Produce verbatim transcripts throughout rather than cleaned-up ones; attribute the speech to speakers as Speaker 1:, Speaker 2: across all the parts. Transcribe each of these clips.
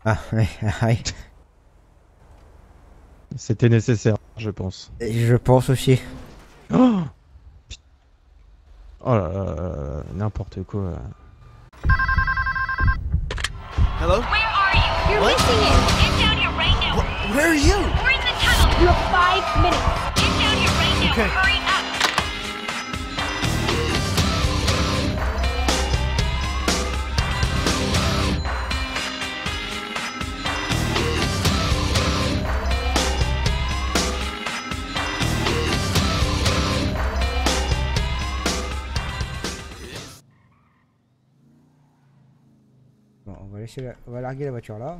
Speaker 1: Ah, ouais, ah, ouais.
Speaker 2: C'était nécessaire, je pense.
Speaker 1: Je pense aussi.
Speaker 2: Oh, oh là là, là là, n'importe quoi.
Speaker 3: Hello?
Speaker 4: Where are you?
Speaker 3: You're what?
Speaker 4: Missing it. Get down here right now.
Speaker 3: Wh- where are you?
Speaker 4: We're in the tunnel. You have five minutes. Get down here right now.
Speaker 3: Okay.
Speaker 4: Hurry up.
Speaker 1: Bon, on va laisser la... on va larguer la voiture là.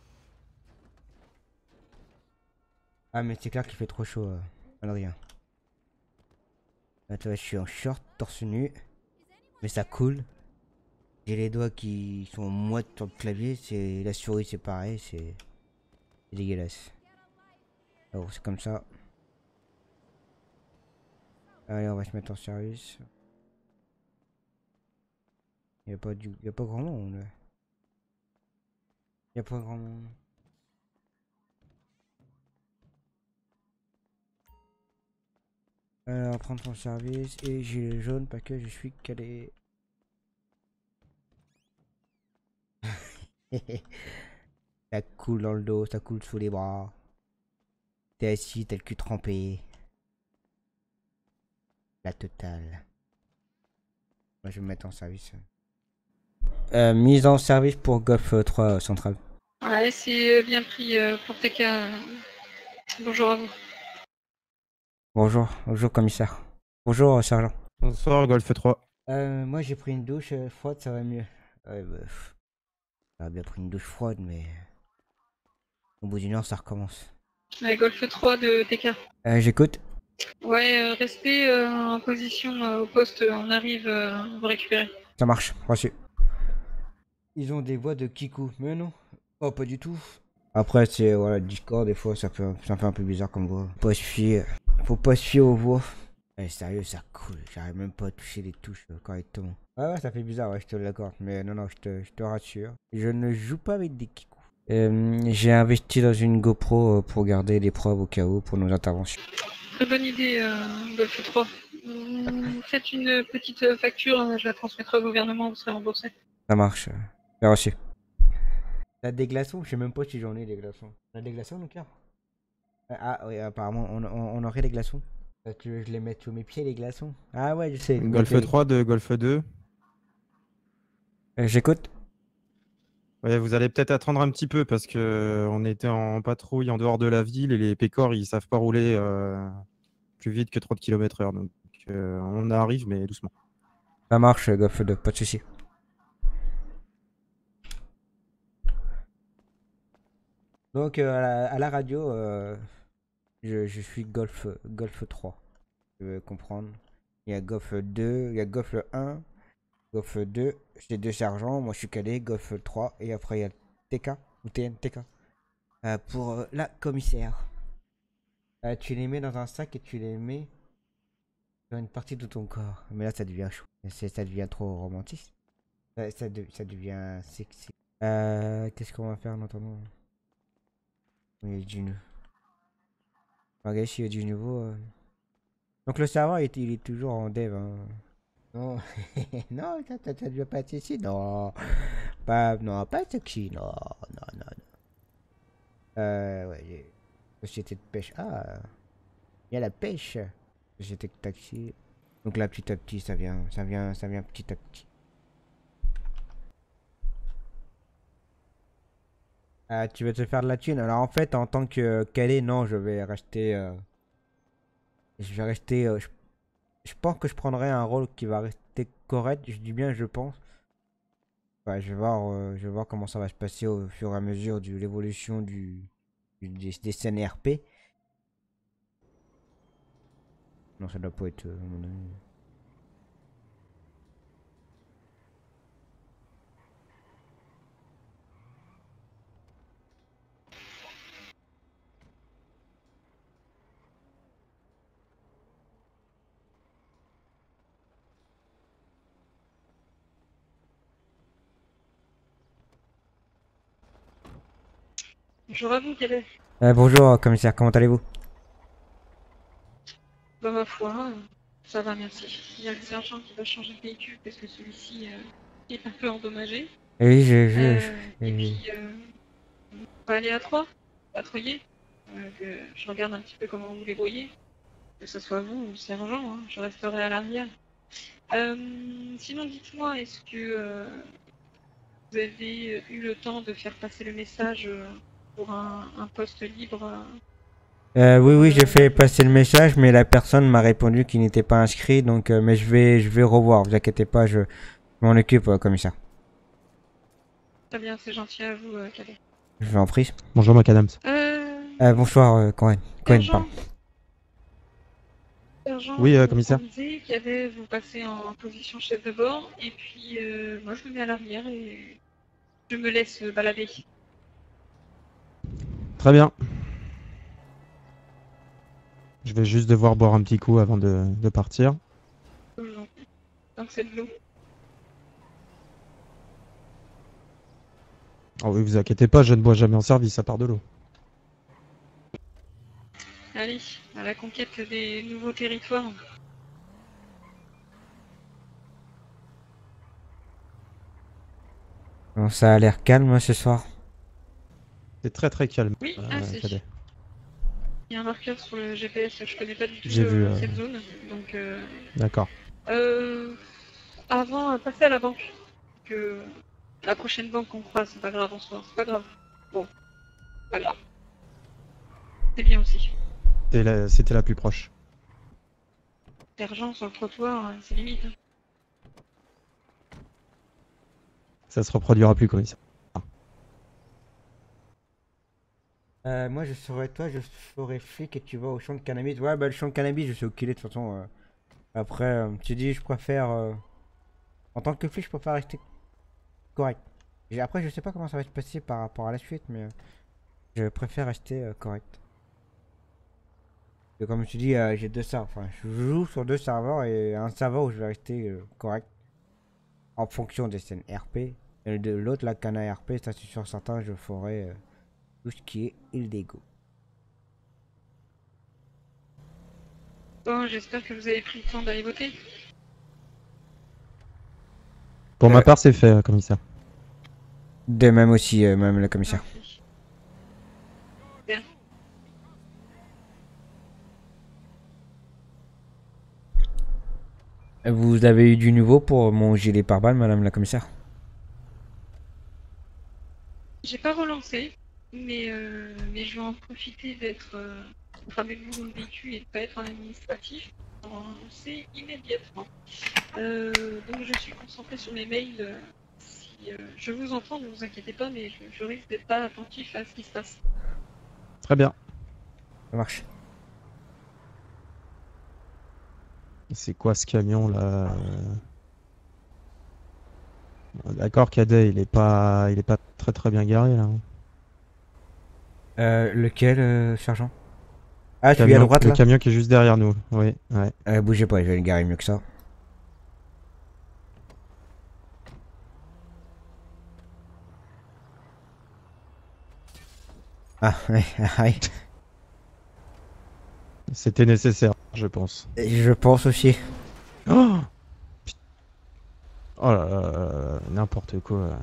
Speaker 1: Ah, mais c'est clair qu'il fait trop chaud, euh, Adrien. Là, tu vois, je suis en short, torse nu. Mais ça coule. J'ai les doigts qui sont moites sur le clavier. C'est la souris, c'est pareil. C'est c'est dégueulasse. Alors, c'est comme ça. Allez, on va se mettre en service. Il n'y a pas du... y a pas grand monde. Là. Y a pas grand monde. Alors, prendre ton service et gilet jaune parce que je suis calé. Ça coule dans le dos, ça coule sous les bras. T'es assis, t'as le cul trempé. La totale. Moi, je vais me mettre en service. Euh, mise en service pour Golf trois euh, Central.
Speaker 5: Ouais, c'est bien pris euh, pour T K. Bonjour à vous.
Speaker 1: Bonjour, bonjour commissaire. Bonjour euh, sergent.
Speaker 2: Bonsoir, Golf trois.
Speaker 1: Euh, moi j'ai pris une douche euh, froide, ça va mieux. Ouais, bah, pff, j'aurais bien pris une douche froide, mais au bout d'une heure ça recommence.
Speaker 5: Ouais, Golf trois de T K.
Speaker 1: Euh, j'écoute.
Speaker 5: Ouais, euh, restez euh, en position euh, au poste, on arrive euh, vous récupérer.
Speaker 1: Ça marche, reçu. Ils ont des voix de Kikou, mais non. Oh, pas du tout. Après, c'est voilà, Discord, des fois ça fait, ça fait un peu bizarre comme voix. Faut pas se fier, faut pas se fier aux voix. Eh, sérieux, ça coule. J'arrive même pas à toucher les touches euh, correctement. Ouais, ouais, ça fait bizarre, ouais, je te l'accorde. Mais non, non, je te, je te rassure. Je ne joue pas avec des Kikou. Euh, j'ai investi dans une GoPro euh, pour garder les preuves au cas où pour nos interventions.
Speaker 5: Très bonne idée, euh, Golf trois. Vous faites une petite facture, hein, je la transmettrai au gouvernement, vous serez remboursé.
Speaker 1: Ça marche. Euh, c'est reçu. T'as des glaçons? Je sais même pas si j'en ai des glaçons. T'as des glaçons, Lucas? Ah oui, apparemment, on, on, on aurait des glaçons. Euh, Tu veux que je les mette sous mes pieds, les glaçons? Ah ouais, je sais.
Speaker 2: Golf
Speaker 1: Ok.
Speaker 2: trois de Golf deux.
Speaker 1: Euh, J'écoute.
Speaker 2: Ouais, vous allez peut-être attendre un petit peu parce que euh, on était en patrouille en dehors de la ville et les pécores ils savent pas rouler euh, plus vite que trente kilomètres heure. Donc euh, on arrive mais doucement.
Speaker 1: Ça marche, Golf deux, pas de soucis. Donc, euh, à, la, à la radio, euh, je, je suis Golf, Golf trois. Tu veux comprendre? Il y a Golf deux, il y a Golf un, Golf deux, j'ai deux sergents, moi je suis calé, Golf trois, et après il y a T K, ou T N, T K. Euh, pour euh, la commissaire. Euh, tu les mets dans un sac et tu les mets dans une partie de ton corps. Mais là, ça devient chaud. C'est- Ça devient trop romantique. Ça, ça, de- ça devient sexy. Euh, qu'est-ce qu'on va faire en attendant? Il y a du, nou- regarde s'il y a du nouveau. euh. Donc le serveur, il est, il est toujours en dev. Hein. Non, non, ça, ça, ça devient pas être ici. Non, pas, non, pas sexy. Non, non, non, non. Euh, ouais, j'ai- société de pêche. Ah, il y a la pêche. Société de taxi. Donc là, petit à petit, ça vient, ça vient, ça vient petit à petit. Ah, tu veux te faire de la thune? Alors en fait, en tant que calé, non, je vais rester. euh, je vais rester. euh, je, je pense que je prendrai un rôle qui va rester correct. Je dis bien, je pense. Ouais, je vais voir, euh, je vais voir comment ça va se passer au fur et à mesure de l'évolution du, du- des, des scènes R P. Non, ça doit pas être. euh, à mon avis.
Speaker 5: Bonjour à vous, quel est
Speaker 1: Euh, bonjour, commissaire, comment allez-vous?
Speaker 5: Bah, ma foi, euh, ça va, merci. Il y a le sergent qui va changer de véhicule parce que celui-ci euh, est un peu endommagé.
Speaker 1: Eh Oui, je... je, je-
Speaker 5: Euh, et puis, euh, on va aller à trois, patrouiller. Euh, que je regarde un petit peu comment vous vous débrouillez. Que ce soit vous ou le sergent, hein, je resterai à l'arrière. Euh, sinon, dites-moi, est-ce que euh, vous avez eu le temps de faire passer le message euh, pour un, un poste libre euh,
Speaker 1: Euh, oui, oui, j'ai
Speaker 5: Euh,
Speaker 1: fait passer le message, mais la personne m'a répondu qu'il n'était pas inscrit, donc, euh, mais je vais, je vais revoir, vous inquiétez pas, je m'en occupe, euh, commissaire.
Speaker 5: Très bien, c'est gentil à vous, euh, Cadet.
Speaker 1: Je vous en prie.
Speaker 2: Bonjour, McAdams.
Speaker 5: Euh,
Speaker 1: Euh, bonsoir, euh, Cohen. Cohen,
Speaker 5: sergent,
Speaker 1: pardon.
Speaker 5: sergent,
Speaker 2: Oui, euh,
Speaker 5: on-
Speaker 2: commissaire.
Speaker 5: on disait Cadet, vous passez en position chef de bord, et puis euh, moi je me mets à l'arrière et je me laisse euh, balader.
Speaker 2: Très bien. Je vais juste devoir boire un petit coup avant de, de partir.
Speaker 5: Comme je vous en prie. Donc c'est de l'eau.
Speaker 2: Oh oui, vous inquiétez pas, je ne bois jamais en service à part de l'eau.
Speaker 5: Allez, à la conquête des nouveaux territoires.
Speaker 1: Bon, ça a l'air calme ce soir.
Speaker 2: C'est très très calme,
Speaker 5: Oui,
Speaker 2: euh,
Speaker 5: ah si.
Speaker 2: Cadet.
Speaker 5: Il y a un marqueur sur le G P S, je connais pas du tout
Speaker 2: J'ai
Speaker 5: euh,
Speaker 2: vu, euh,
Speaker 5: cette zone. Donc, euh,
Speaker 2: D'accord.
Speaker 5: euh, avant, euh, passer à la banque. Que la prochaine banque qu'on croise, c'est pas grave en soi, c'est pas grave. Bon, pas grave. C'est bien aussi.
Speaker 2: C'était la, c'était la plus proche.
Speaker 5: L'argent sur le trottoir, euh, c'est limite. hein.
Speaker 2: Ça se reproduira plus, commissaire.
Speaker 1: Euh, moi, je serais toi, je serais flic et tu vas au champ de cannabis. Ouais, bah, le champ de cannabis, je suis oculé de toute façon. euh. Après, euh, tu dis, je préfère. euh, En tant que flic, je préfère rester correct. Et après, je sais pas comment ça va se passer par rapport à la suite, mais euh, je préfère rester euh, correct. Et comme tu dis, euh, j'ai deux serveurs. Enfin, je joue sur deux serveurs et un serveur où je vais rester euh, correct en fonction des scènes R P. Et de l'autre, la canne R P, ça c'est sûr certain, je ferai euh, tout ce qui est illégaux.
Speaker 5: Bon, j'espère que vous avez pris le temps d'aller voter.
Speaker 2: Pour
Speaker 1: Euh,
Speaker 2: ma part, c'est fait, euh, commissaire.
Speaker 1: De même aussi, euh, même le commissaire.
Speaker 5: Merci. Bien.
Speaker 1: Vous avez eu du nouveau pour mon gilet pare-balles, madame la commissaire?
Speaker 5: J'ai pas relancé, mais, euh, mais je vais en profiter d'être euh, enfin de nouveau le vécu et de pas être en administratif pour en lancer immédiatement. Euh, donc je suis concentrée sur mes mails. euh, si euh, je vous entends, ne vous inquiétez pas, mais je, je risque d'être pas attentif à ce qui se passe.
Speaker 2: Très bien.
Speaker 1: Ça marche.
Speaker 2: C'est quoi ce camion là? euh D'accord, Cadet, il est pas, il est pas très très bien garé là.
Speaker 1: Euh, lequel, euh, sergent? Ah, celui à
Speaker 2: Camion-
Speaker 1: droite
Speaker 2: le
Speaker 1: là?
Speaker 2: camion qui est juste derrière nous. Oui, ouais.
Speaker 1: Euh, bougez pas, je vais le garer mieux que ça. Ah, ouais, ouais.
Speaker 2: C'était nécessaire, je pense.
Speaker 1: Je pense aussi.
Speaker 2: Oh, Put- oh là là là là, n'importe quoi. là.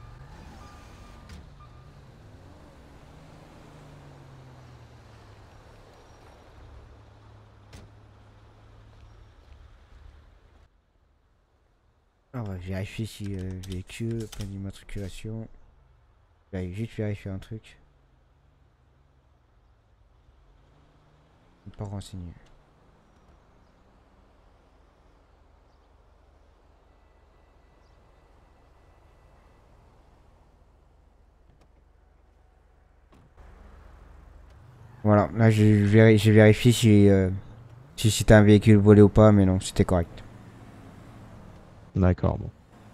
Speaker 1: On va vérifier si euh, véhicule, point d'immatriculation. Je vais juste vérifier un truc. Pas renseigné. Voilà, là j'ai véri- j'ai vérifié si, euh, si c'était un véhicule volé ou pas, mais non, c'était correct.
Speaker 2: D'accord, bon.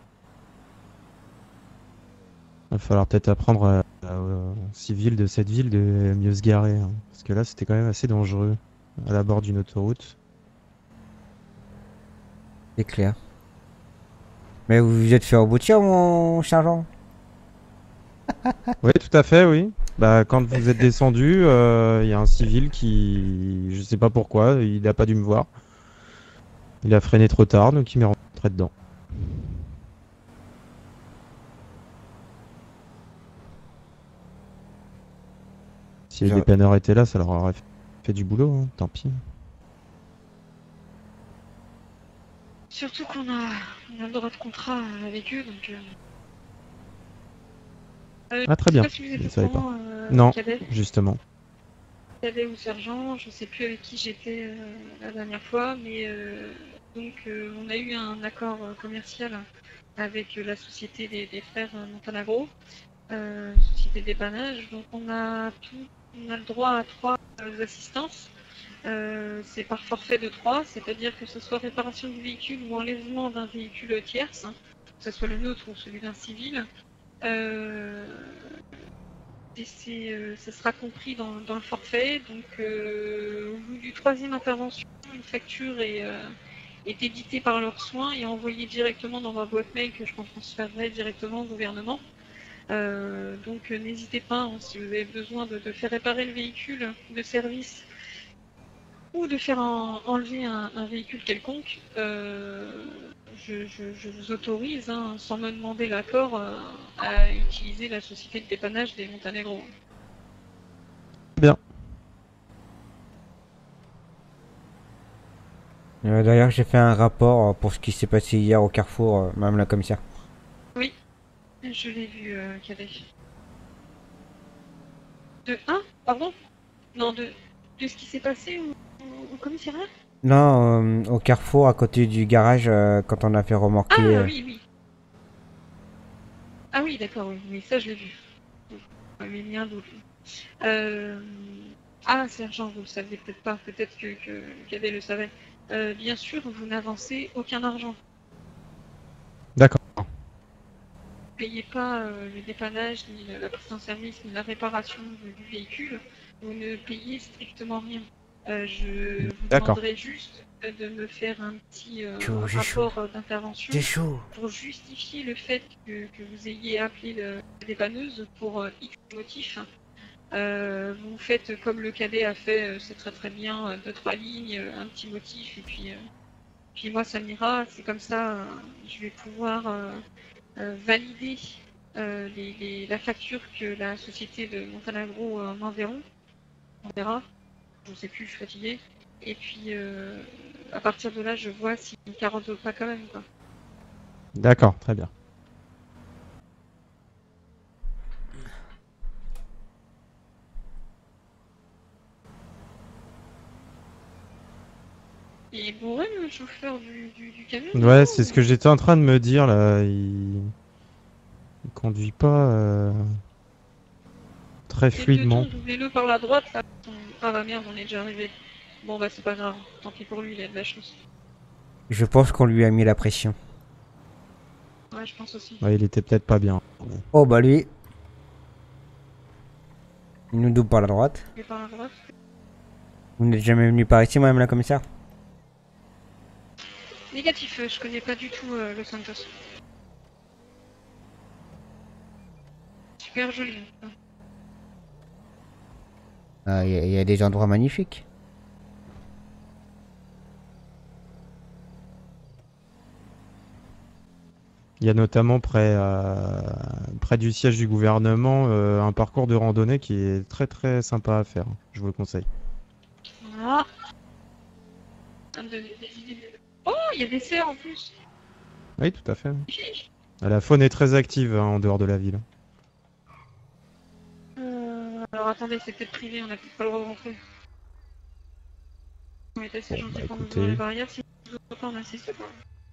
Speaker 2: Il va falloir peut-être apprendre à, à- aux civils de cette ville de mieux se garer. hein, parce que là, c'était quand même assez dangereux. À la bord d'une autoroute.
Speaker 1: C'est clair. Mais vous vous êtes fait reboutir, mon sergent?
Speaker 2: Oui, tout à fait, oui. Bah, quand vous êtes descendu, il y a un civil qui, je sais pas pourquoi, il n'a pas dû me voir. Il a freiné trop tard, donc il m'est rentré dedans. Si les
Speaker 1: Je-
Speaker 2: dépanneurs étaient là, ça leur aurait fait du boulot, hein, tant pis.
Speaker 5: Surtout qu'on a, on a le droit de contrat avec eux, donc... Euh... Euh,
Speaker 2: Ah, très
Speaker 5: je sais
Speaker 2: bien.
Speaker 5: pas si vous êtes
Speaker 2: Je
Speaker 5: au
Speaker 2: savais pas.
Speaker 5: courant, euh,
Speaker 2: Non.
Speaker 5: cadet,
Speaker 2: Justement.
Speaker 5: cadet ou sergent, je sais plus avec qui j'étais euh, la dernière fois, mais euh, donc euh, on a eu un accord euh, commercial avec euh, la société des, des frères euh, Montanagro, euh, société dépannage, donc on a tout, on a le droit à trois euh, assistances. Euh, c'est par forfait de trois, c'est-à-dire que ce soit réparation du véhicule ou enlèvement d'un véhicule tierce, hein, que ce soit le nôtre ou celui d'un civil. Euh, et c'est, euh, ça sera compris dans, dans le forfait. Donc, euh, au bout du troisième intervention, une facture est, euh, est éditée par leurs soins et envoyée directement dans ma boîte mail que je transférerai directement au gouvernement. Euh, donc, euh, n'hésitez pas, hein, si vous avez besoin de, de faire réparer le véhicule de service ou de faire en, enlever un, un véhicule quelconque, euh, je, je- je vous autorise, hein, sans me demander l'accord, euh, à utiliser la société de dépannage des Montanegro.
Speaker 2: Bien.
Speaker 1: Euh, D'ailleurs, j'ai fait un rapport euh, pour ce qui s'est passé hier au Carrefour, euh, madame la commissaire.
Speaker 5: Je l'ai vu, euh, cadet. De un Pardon Non, de, de ce qui s'est passé au, au- au commissariat.
Speaker 1: Non, euh, au Carrefour, à côté du garage, euh, quand on a fait remorquer.
Speaker 5: Ah
Speaker 1: euh,
Speaker 5: oui, oui. Ah oui, d'accord, oui, oui, ça je l'ai vu. Ouais, mais il y a un doute. Euh... Ah, sergent, vous le saviez peut-être pas, peut-être que, que Cadet le savait. Euh, bien sûr, vous n'avancez aucun argent.
Speaker 2: D'accord.
Speaker 5: Vous ne payez pas euh, le dépannage, ni la la prise en service, ni la réparation du du véhicule. Vous ne payez strictement rien. Euh, je vous
Speaker 2: D'accord.
Speaker 5: demanderai juste euh, de me faire un petit euh,
Speaker 1: Chaud, j'ai chaud.
Speaker 5: rapport euh, d'intervention
Speaker 1: J'ai chaud.
Speaker 5: pour justifier le fait que, que vous ayez appelé le- la dépanneuse pour euh, X motif. Euh, vous faites comme le cadet a fait, euh, c'est très très bien, euh, deux trois lignes, euh, un petit motif, et puis, euh, puis moi ça m'ira. C'est comme ça, euh, je vais pouvoir euh, euh, valider euh, les- les- la facture que la société de Montanagro euh, m'enverront. On verra. Je ne sais plus, je suis fatiguée. Et puis euh, à partir de là, je vois si une carotte ou pas quand même, quoi.
Speaker 2: D'accord, très bien.
Speaker 5: Il est bourré le chauffeur du, du, du camion?
Speaker 2: Ouais,
Speaker 5: non
Speaker 2: c'est ce que j'étais en train de me dire là. Il, il conduit pas euh, très
Speaker 5: Faites le
Speaker 2: fluidement.
Speaker 5: tour, doublez-le par la droite, là. Ah bah merde, on est déjà arrivé. Bon bah c'est pas grave, tant pis pour lui, il a de la chance.
Speaker 1: Je pense qu'on lui a mis la pression.
Speaker 5: Ouais, je pense aussi.
Speaker 2: Ouais, il était peut-être pas bien.
Speaker 1: Oh bah lui. Il nous double par la droite.
Speaker 5: Il est par la droite.
Speaker 1: Vous n'êtes jamais venu par ici, madame la commissaire?
Speaker 5: Négatif, euh, je connais pas du tout euh, Los Angeles. Super joli. hein.
Speaker 1: Ah, il y, a- il y a des endroits magnifiques.
Speaker 2: Il y a notamment près, euh, près du siège du gouvernement euh, un parcours de randonnée qui est très très sympa à faire. Je vous le conseille.
Speaker 5: Voilà. Un de- des idées. Oh, il y a des cerfs en plus.
Speaker 2: Oui, tout à fait.
Speaker 5: Magnifique.
Speaker 2: La faune est très active hein, en dehors de la ville.
Speaker 5: Euh, alors attendez, c'est peut-être privé, on a peut-être pas le droit de rentrer. On est assez
Speaker 2: Bon,
Speaker 5: gentil
Speaker 2: bah,
Speaker 5: pour nous
Speaker 2: écoutez.
Speaker 5: ouvrir les barrières, si vous pas, on insiste pas.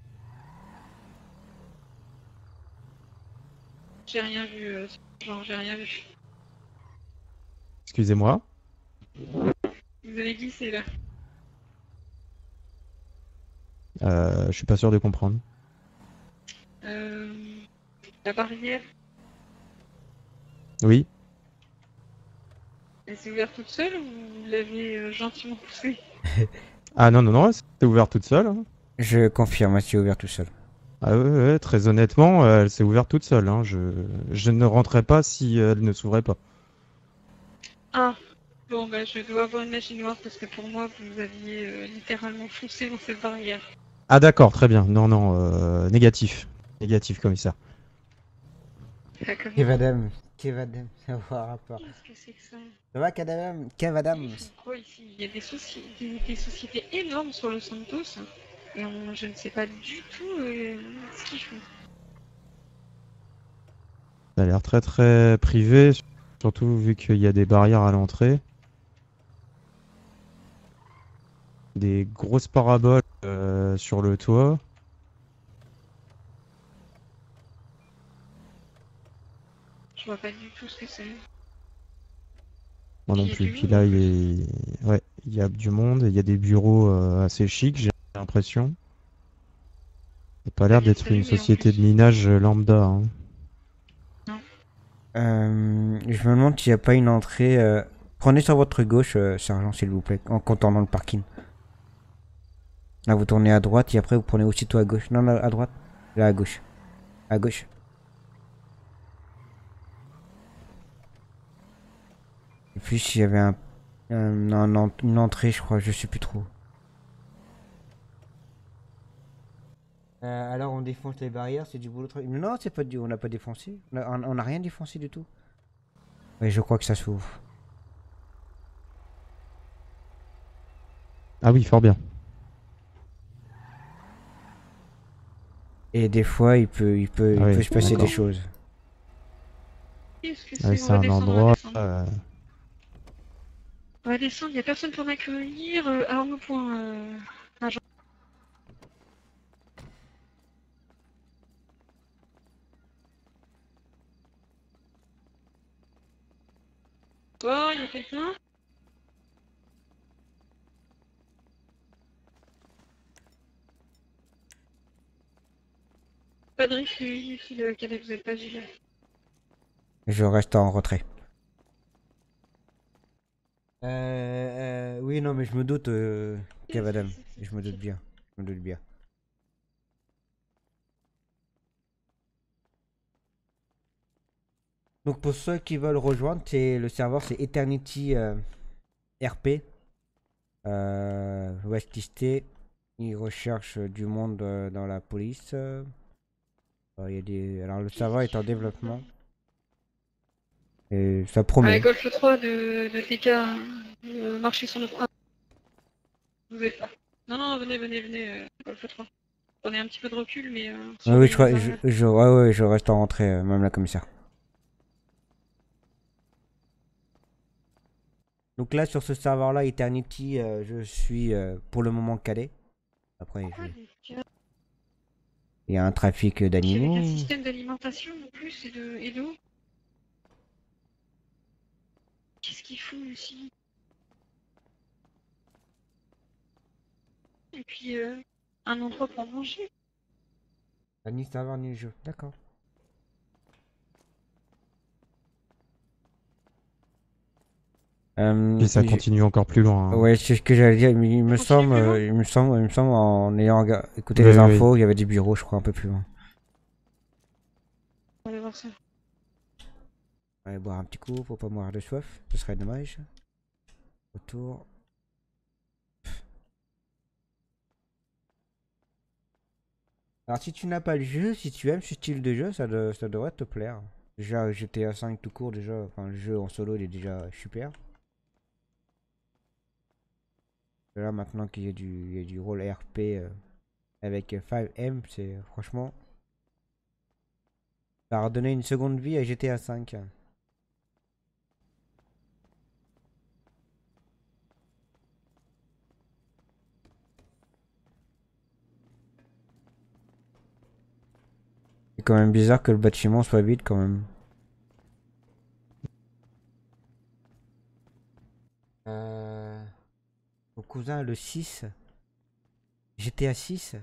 Speaker 5: J'ai rien vu, euh, genre j'ai rien vu.
Speaker 2: Excusez-moi.
Speaker 5: Vous avez glissé là.
Speaker 2: Euh, je suis pas sûr de comprendre.
Speaker 5: Euh, la barrière,
Speaker 2: Oui.
Speaker 5: elle s'est ouverte toute seule ou vous l'avez euh, gentiment poussée?
Speaker 2: Ah non, non, non, c'est ouvert toute seule. hein.
Speaker 1: Je confirme, c'est ouvert tout seul.
Speaker 2: Ah ouais, ouais, très honnêtement, euh, elle s'est ouverte toute seule. hein. Je... je ne rentrerai pas si elle ne s'ouvrait pas.
Speaker 5: Ah, bon, bah, je dois avoir une machine noire parce que pour moi, vous aviez euh, littéralement foncé dans cette barrière.
Speaker 2: Ah d'accord, très bien. Non, non, euh, négatif. Négatif, commissaire.
Speaker 5: Ah, comment?
Speaker 1: Kevadam, Kevadam, ça va un rapport.
Speaker 5: Qu'est-ce que c'est que ça?
Speaker 1: Ça va, Kadam? Kevadam?
Speaker 5: Ils font quoi ici? Il y a des, soci- des, des sociétés énormes sur Los Santos et on- je ne sais pas du tout euh, ce qu'ils font.
Speaker 2: Ça a l'air très très privé, surtout vu qu'il y a des barrières à l'entrée. Des grosses paraboles euh, sur le toit.
Speaker 5: Je vois pas du tout ce que c'est.
Speaker 2: Moi non
Speaker 5: Il y a
Speaker 2: plus.
Speaker 5: du
Speaker 2: Puis
Speaker 5: monde,
Speaker 2: là,
Speaker 5: en
Speaker 2: il
Speaker 5: plus.
Speaker 2: est... ouais, il y a du monde, il y a des bureaux euh, assez chics, j'ai l'impression. Ça n'a pas
Speaker 5: Pas
Speaker 2: l'air
Speaker 5: bien
Speaker 2: d'être une
Speaker 5: allumé en
Speaker 2: société de
Speaker 5: plus.
Speaker 2: minage euh, lambda, hein.
Speaker 5: Non.
Speaker 1: Euh, je me demande s'il n'y a pas une entrée. euh, Prenez sur votre gauche, euh, sergent, s'il vous plaît, en contournant le parking. Là, vous tournez à droite et après vous prenez aussitôt à gauche. Non, non, à droite. Là, à gauche. À gauche. Et puis, s'il y avait un, un- un en- une entrée, je crois, je sais plus trop. Euh, alors, on défonce les barrières, c'est du boulot. tra- Non, c'est pas du. On n'a pas défoncé. On a, on a rien défoncé du tout. Oui, je crois que ça s'ouvre.
Speaker 2: Ah oui, fort bien.
Speaker 1: Et des fois, il peut, il peut,
Speaker 2: Ah
Speaker 1: il
Speaker 2: oui,
Speaker 1: peut se passer des
Speaker 2: d'accord.
Speaker 1: choses.
Speaker 5: Qu'est-ce que
Speaker 2: Ah oui,
Speaker 5: c'est? On
Speaker 2: c'est
Speaker 5: va
Speaker 2: un
Speaker 5: descendre, on va
Speaker 2: endroit...
Speaker 5: descendre.
Speaker 2: euh,
Speaker 5: On va descendre, il n'y a personne pour m'accueillir. Euh, arme au point, euh, agent. Toi, il y a quelqu'un? Pas de risque inutile, euh, Caleb, vous êtes pas vigilant.
Speaker 1: Je reste en retrait. Euh, euh, oui, non, mais je me doute, euh, Cavadam. Je me doute bien. Je me doute bien. Donc, pour ceux qui veulent rejoindre, c'est le serveur, c'est Eternity euh, R P. Euh, West East. Ils recherchent du monde euh, dans la police. Euh, il y a des... Alors, le serveur est en développement. Et ça
Speaker 5: Ouais,
Speaker 1: promet.
Speaker 5: Golf trois de, de T K, euh, marchez sur notre... Ah, vous êtes là. Non, non, venez, venez, venez, euh, Golf trois. Prenez un petit peu de recul, mais... Euh,
Speaker 1: Ah oui, je,
Speaker 5: surveillez
Speaker 1: crois-
Speaker 5: les
Speaker 1: je,
Speaker 5: arrières.
Speaker 1: je, ouais, ouais, je reste en rentrée, euh, même la commissaire. Donc là, sur ce serveur-là, Eternity, euh, je suis euh, pour le moment calé. Après, je-
Speaker 5: Pourquoi des cas
Speaker 1: il y a un trafic
Speaker 5: avec
Speaker 1: d'animaux.
Speaker 5: un système d'alimentation en plus et de et d'eau? Qu'est-ce qu'ils font ici? Et puis, euh, un endroit pour manger.
Speaker 1: Ah, ni serveur ni jeu, d'accord. Euh,
Speaker 2: Et ça
Speaker 1: je-
Speaker 2: continue encore plus loin, hein.
Speaker 1: Ouais, c'est ce que j'allais dire. mais Il me
Speaker 5: Continue
Speaker 1: semble,
Speaker 5: plus loin.
Speaker 1: euh, il me semble, il me semble, en ayant rega- écouté
Speaker 2: Oui,
Speaker 1: les
Speaker 2: oui, oui.
Speaker 1: infos, il y avait des bureaux, je crois, un peu plus loin.
Speaker 5: On va aller voir ça.
Speaker 1: On va aller boire un petit coup pour pas mourir de soif, ce serait dommage. Autour. Alors, si tu n'as pas le jeu, si tu aimes ce style de jeu, ça, de- ça devrait te plaire. Déjà, G T A cinq tout court, déjà, enfin, le jeu en solo, il est déjà super. Et là, maintenant qu'il y a du, il y a du rôle R P euh, avec euh, cinq M, c'est franchement. Ça a redonné une seconde vie à G T A cinq. C'est quand même bizarre que le bâtiment soit vide quand même. Euh... Mon cousin, le six. G T A six.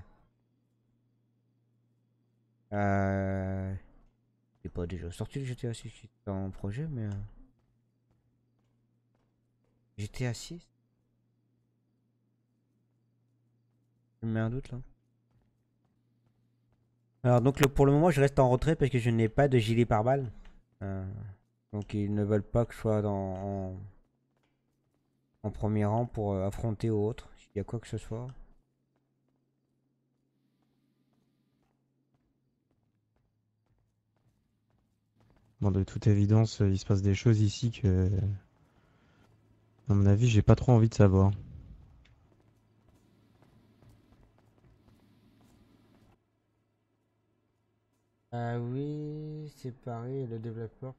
Speaker 1: Euh... C'est pas déjà sorti le G T A six, c'est en projet, mais... euh, G T A six. Je me mets un doute là. Alors donc le, pour le moment je reste en retrait parce que je n'ai pas de gilet pare-balles. Euh, donc ils ne veulent pas que je sois dans, en, en premier rang pour euh, affronter ou autre, s'il y a quoi que ce soit.
Speaker 2: Bon, de toute évidence, il se passe des choses ici que, à mon avis, j'ai pas trop envie de savoir.
Speaker 1: Ah oui, c'est pareil, le développeur.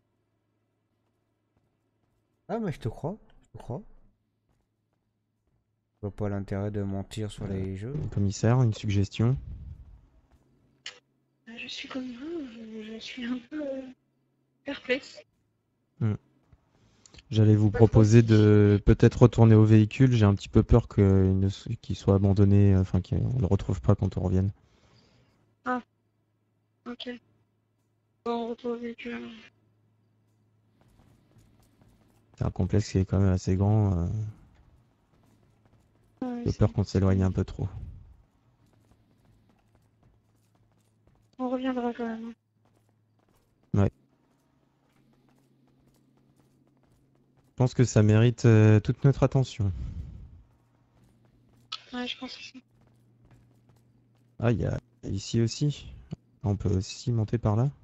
Speaker 1: Ah mais je te crois, je te crois. Je vois pas l'intérêt de mentir sur les jeux.
Speaker 2: Commissaire, une suggestion?
Speaker 5: Euh, Je suis comme vous, je, je suis un peu euh, perplexe.
Speaker 2: J'allais vous
Speaker 5: Pas trop
Speaker 2: proposer
Speaker 5: si-
Speaker 2: de peut-être retourner au véhicule. J'ai un petit peu peur qu'il ne s- qu'il soit abandonné, enfin qu'on ne le retrouve pas quand on revienne.
Speaker 5: Ok. Bon, on retourne au véhicule. alors.
Speaker 2: C'est un complexe qui est quand même assez grand. euh,
Speaker 5: Ouais,
Speaker 2: J'ai
Speaker 5: c'est-
Speaker 2: peur qu'on s'éloigne un peu trop.
Speaker 5: On reviendra quand même.
Speaker 2: Je pense que ça mérite euh, toute notre attention.
Speaker 5: Ouais, je pense aussi.
Speaker 2: Ah, il y a ici aussi. On peut aussi monter par là.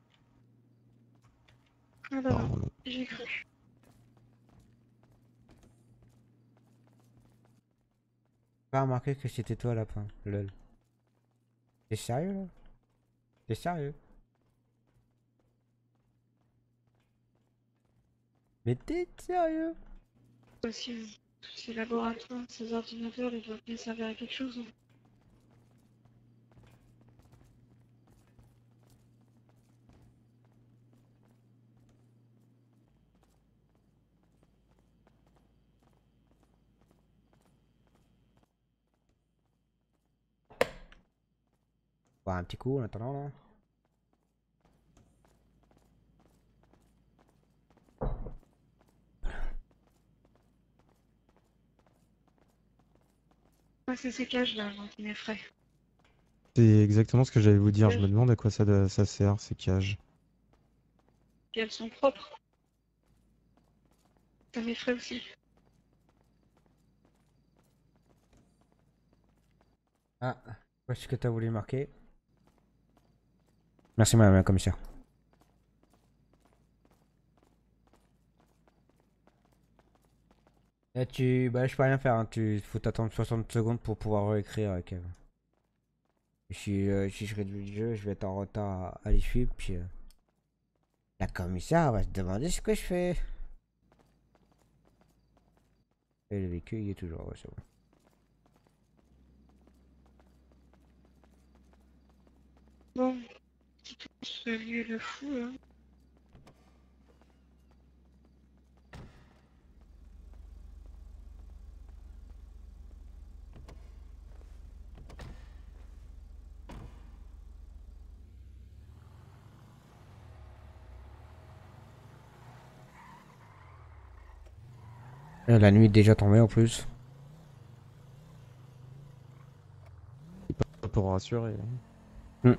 Speaker 5: Ah bah non,
Speaker 2: Apparemment non.
Speaker 5: j'ai cru.
Speaker 1: Pas remarqué que c'était toi lapin, lol. T'es sérieux là? T'es sérieux? Mais t'es sérieux?
Speaker 5: Aussi, euh, tous ces laboratoires, ces ordinateurs, ils doivent bien servir à quelque chose. hein.
Speaker 1: Bon, un petit coup en attendant là.
Speaker 5: Ouais, c'est ces cages-là moi, qui m'effraient.
Speaker 2: C'est exactement ce que j'allais vous dire. Je me demande à quoi ça, doit- ça sert, ces cages.
Speaker 5: Et elles sont propres. Ça m'effraie aussi.
Speaker 1: Ah, voici ce que t'as voulu marquer. Merci madame la commissaire. Et tu... Bah je peux rien faire, hein. Tu faut t'attendre soixante secondes pour pouvoir réécrire euh, Kev. Si, euh, si je réduis le jeu, je vais être en retard à, à les suivre, puis... euh, la commissaire va se demander ce que je fais. Et le véhicule il est toujours... Ouais, c'est bon.
Speaker 5: Bon, quittons ce lieu de fou, hein.
Speaker 1: Euh, La nuit est déjà tombée en plus.
Speaker 2: Pour rassurer.
Speaker 1: Hmm.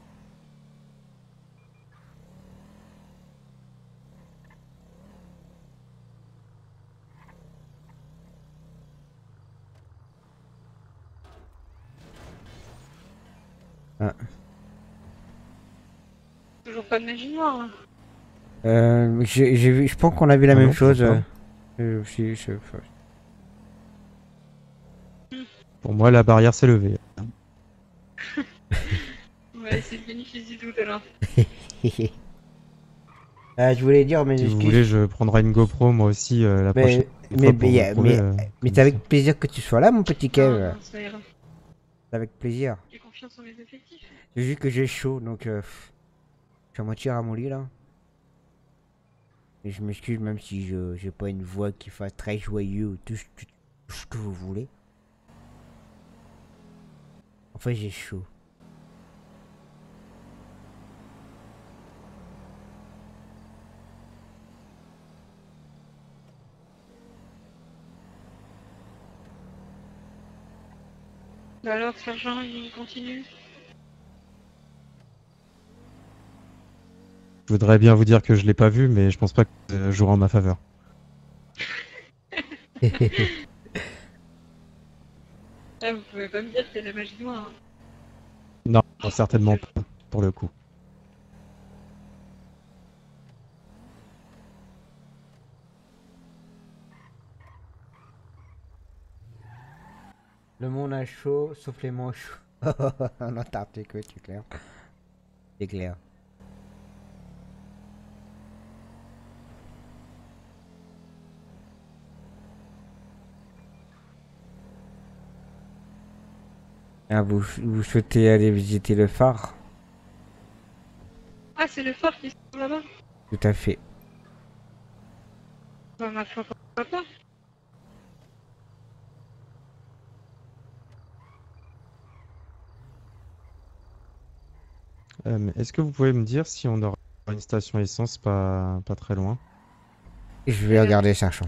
Speaker 1: Ah.
Speaker 5: Toujours pas de magie noire, là.
Speaker 1: Euh, j'ai j'ai vu, je pense qu'on a vu la
Speaker 2: Ah
Speaker 1: même
Speaker 2: non,
Speaker 1: chose.
Speaker 2: pourquoi
Speaker 1: euh, euh, si, je-
Speaker 2: Pour moi, la barrière s'est levée.
Speaker 5: On va essayer de bénéficier du doute, alors.
Speaker 1: Euh, je voulais dire, mais
Speaker 2: Si vous voulez, je prendrai une GoPro moi aussi euh, la prochaine
Speaker 1: mais,
Speaker 2: fois
Speaker 1: mais,
Speaker 2: pour
Speaker 1: mais,
Speaker 2: vous prouver,
Speaker 1: mais,
Speaker 2: euh,
Speaker 1: mais
Speaker 2: comme
Speaker 1: c'est avec
Speaker 2: ça.
Speaker 1: plaisir que tu sois là, mon petit Kev.
Speaker 5: Non, non, ça ira.
Speaker 1: C'est avec plaisir.
Speaker 5: J'ai confiance en mes effectifs.
Speaker 1: C'est juste que j'ai chaud, donc euh, pff, je suis à moitié ramolli là. Et je m'excuse même si je j'ai pas une voix qui fasse très joyeux ou tout, ce- tout ce que vous voulez. En fait, j'ai chaud.
Speaker 5: Bah alors, sergent, il continue.
Speaker 2: Je voudrais bien vous dire que je l'ai pas vu, mais je pense pas que ça jouera en ma faveur.
Speaker 5: Ah, vous pouvez pas me dire que c'est la magie noire. Hein.
Speaker 2: Non, certainement pas, pour le coup.
Speaker 1: Le monde a chaud, sauf les manches. En Antarctique, oui, c'est clair. C'est clair. Ah, vous, vous souhaitez aller visiter le phare?
Speaker 5: Ah, c'est le phare qui se trouve là-bas.
Speaker 1: Tout à fait.
Speaker 5: Bah, ma foi, pourquoi pas.
Speaker 2: Euh, mais Est-ce que vous pouvez me dire si on aura une station essence pas, pas très loin?
Speaker 1: Je vais
Speaker 5: Euh,
Speaker 1: regarder, sachant.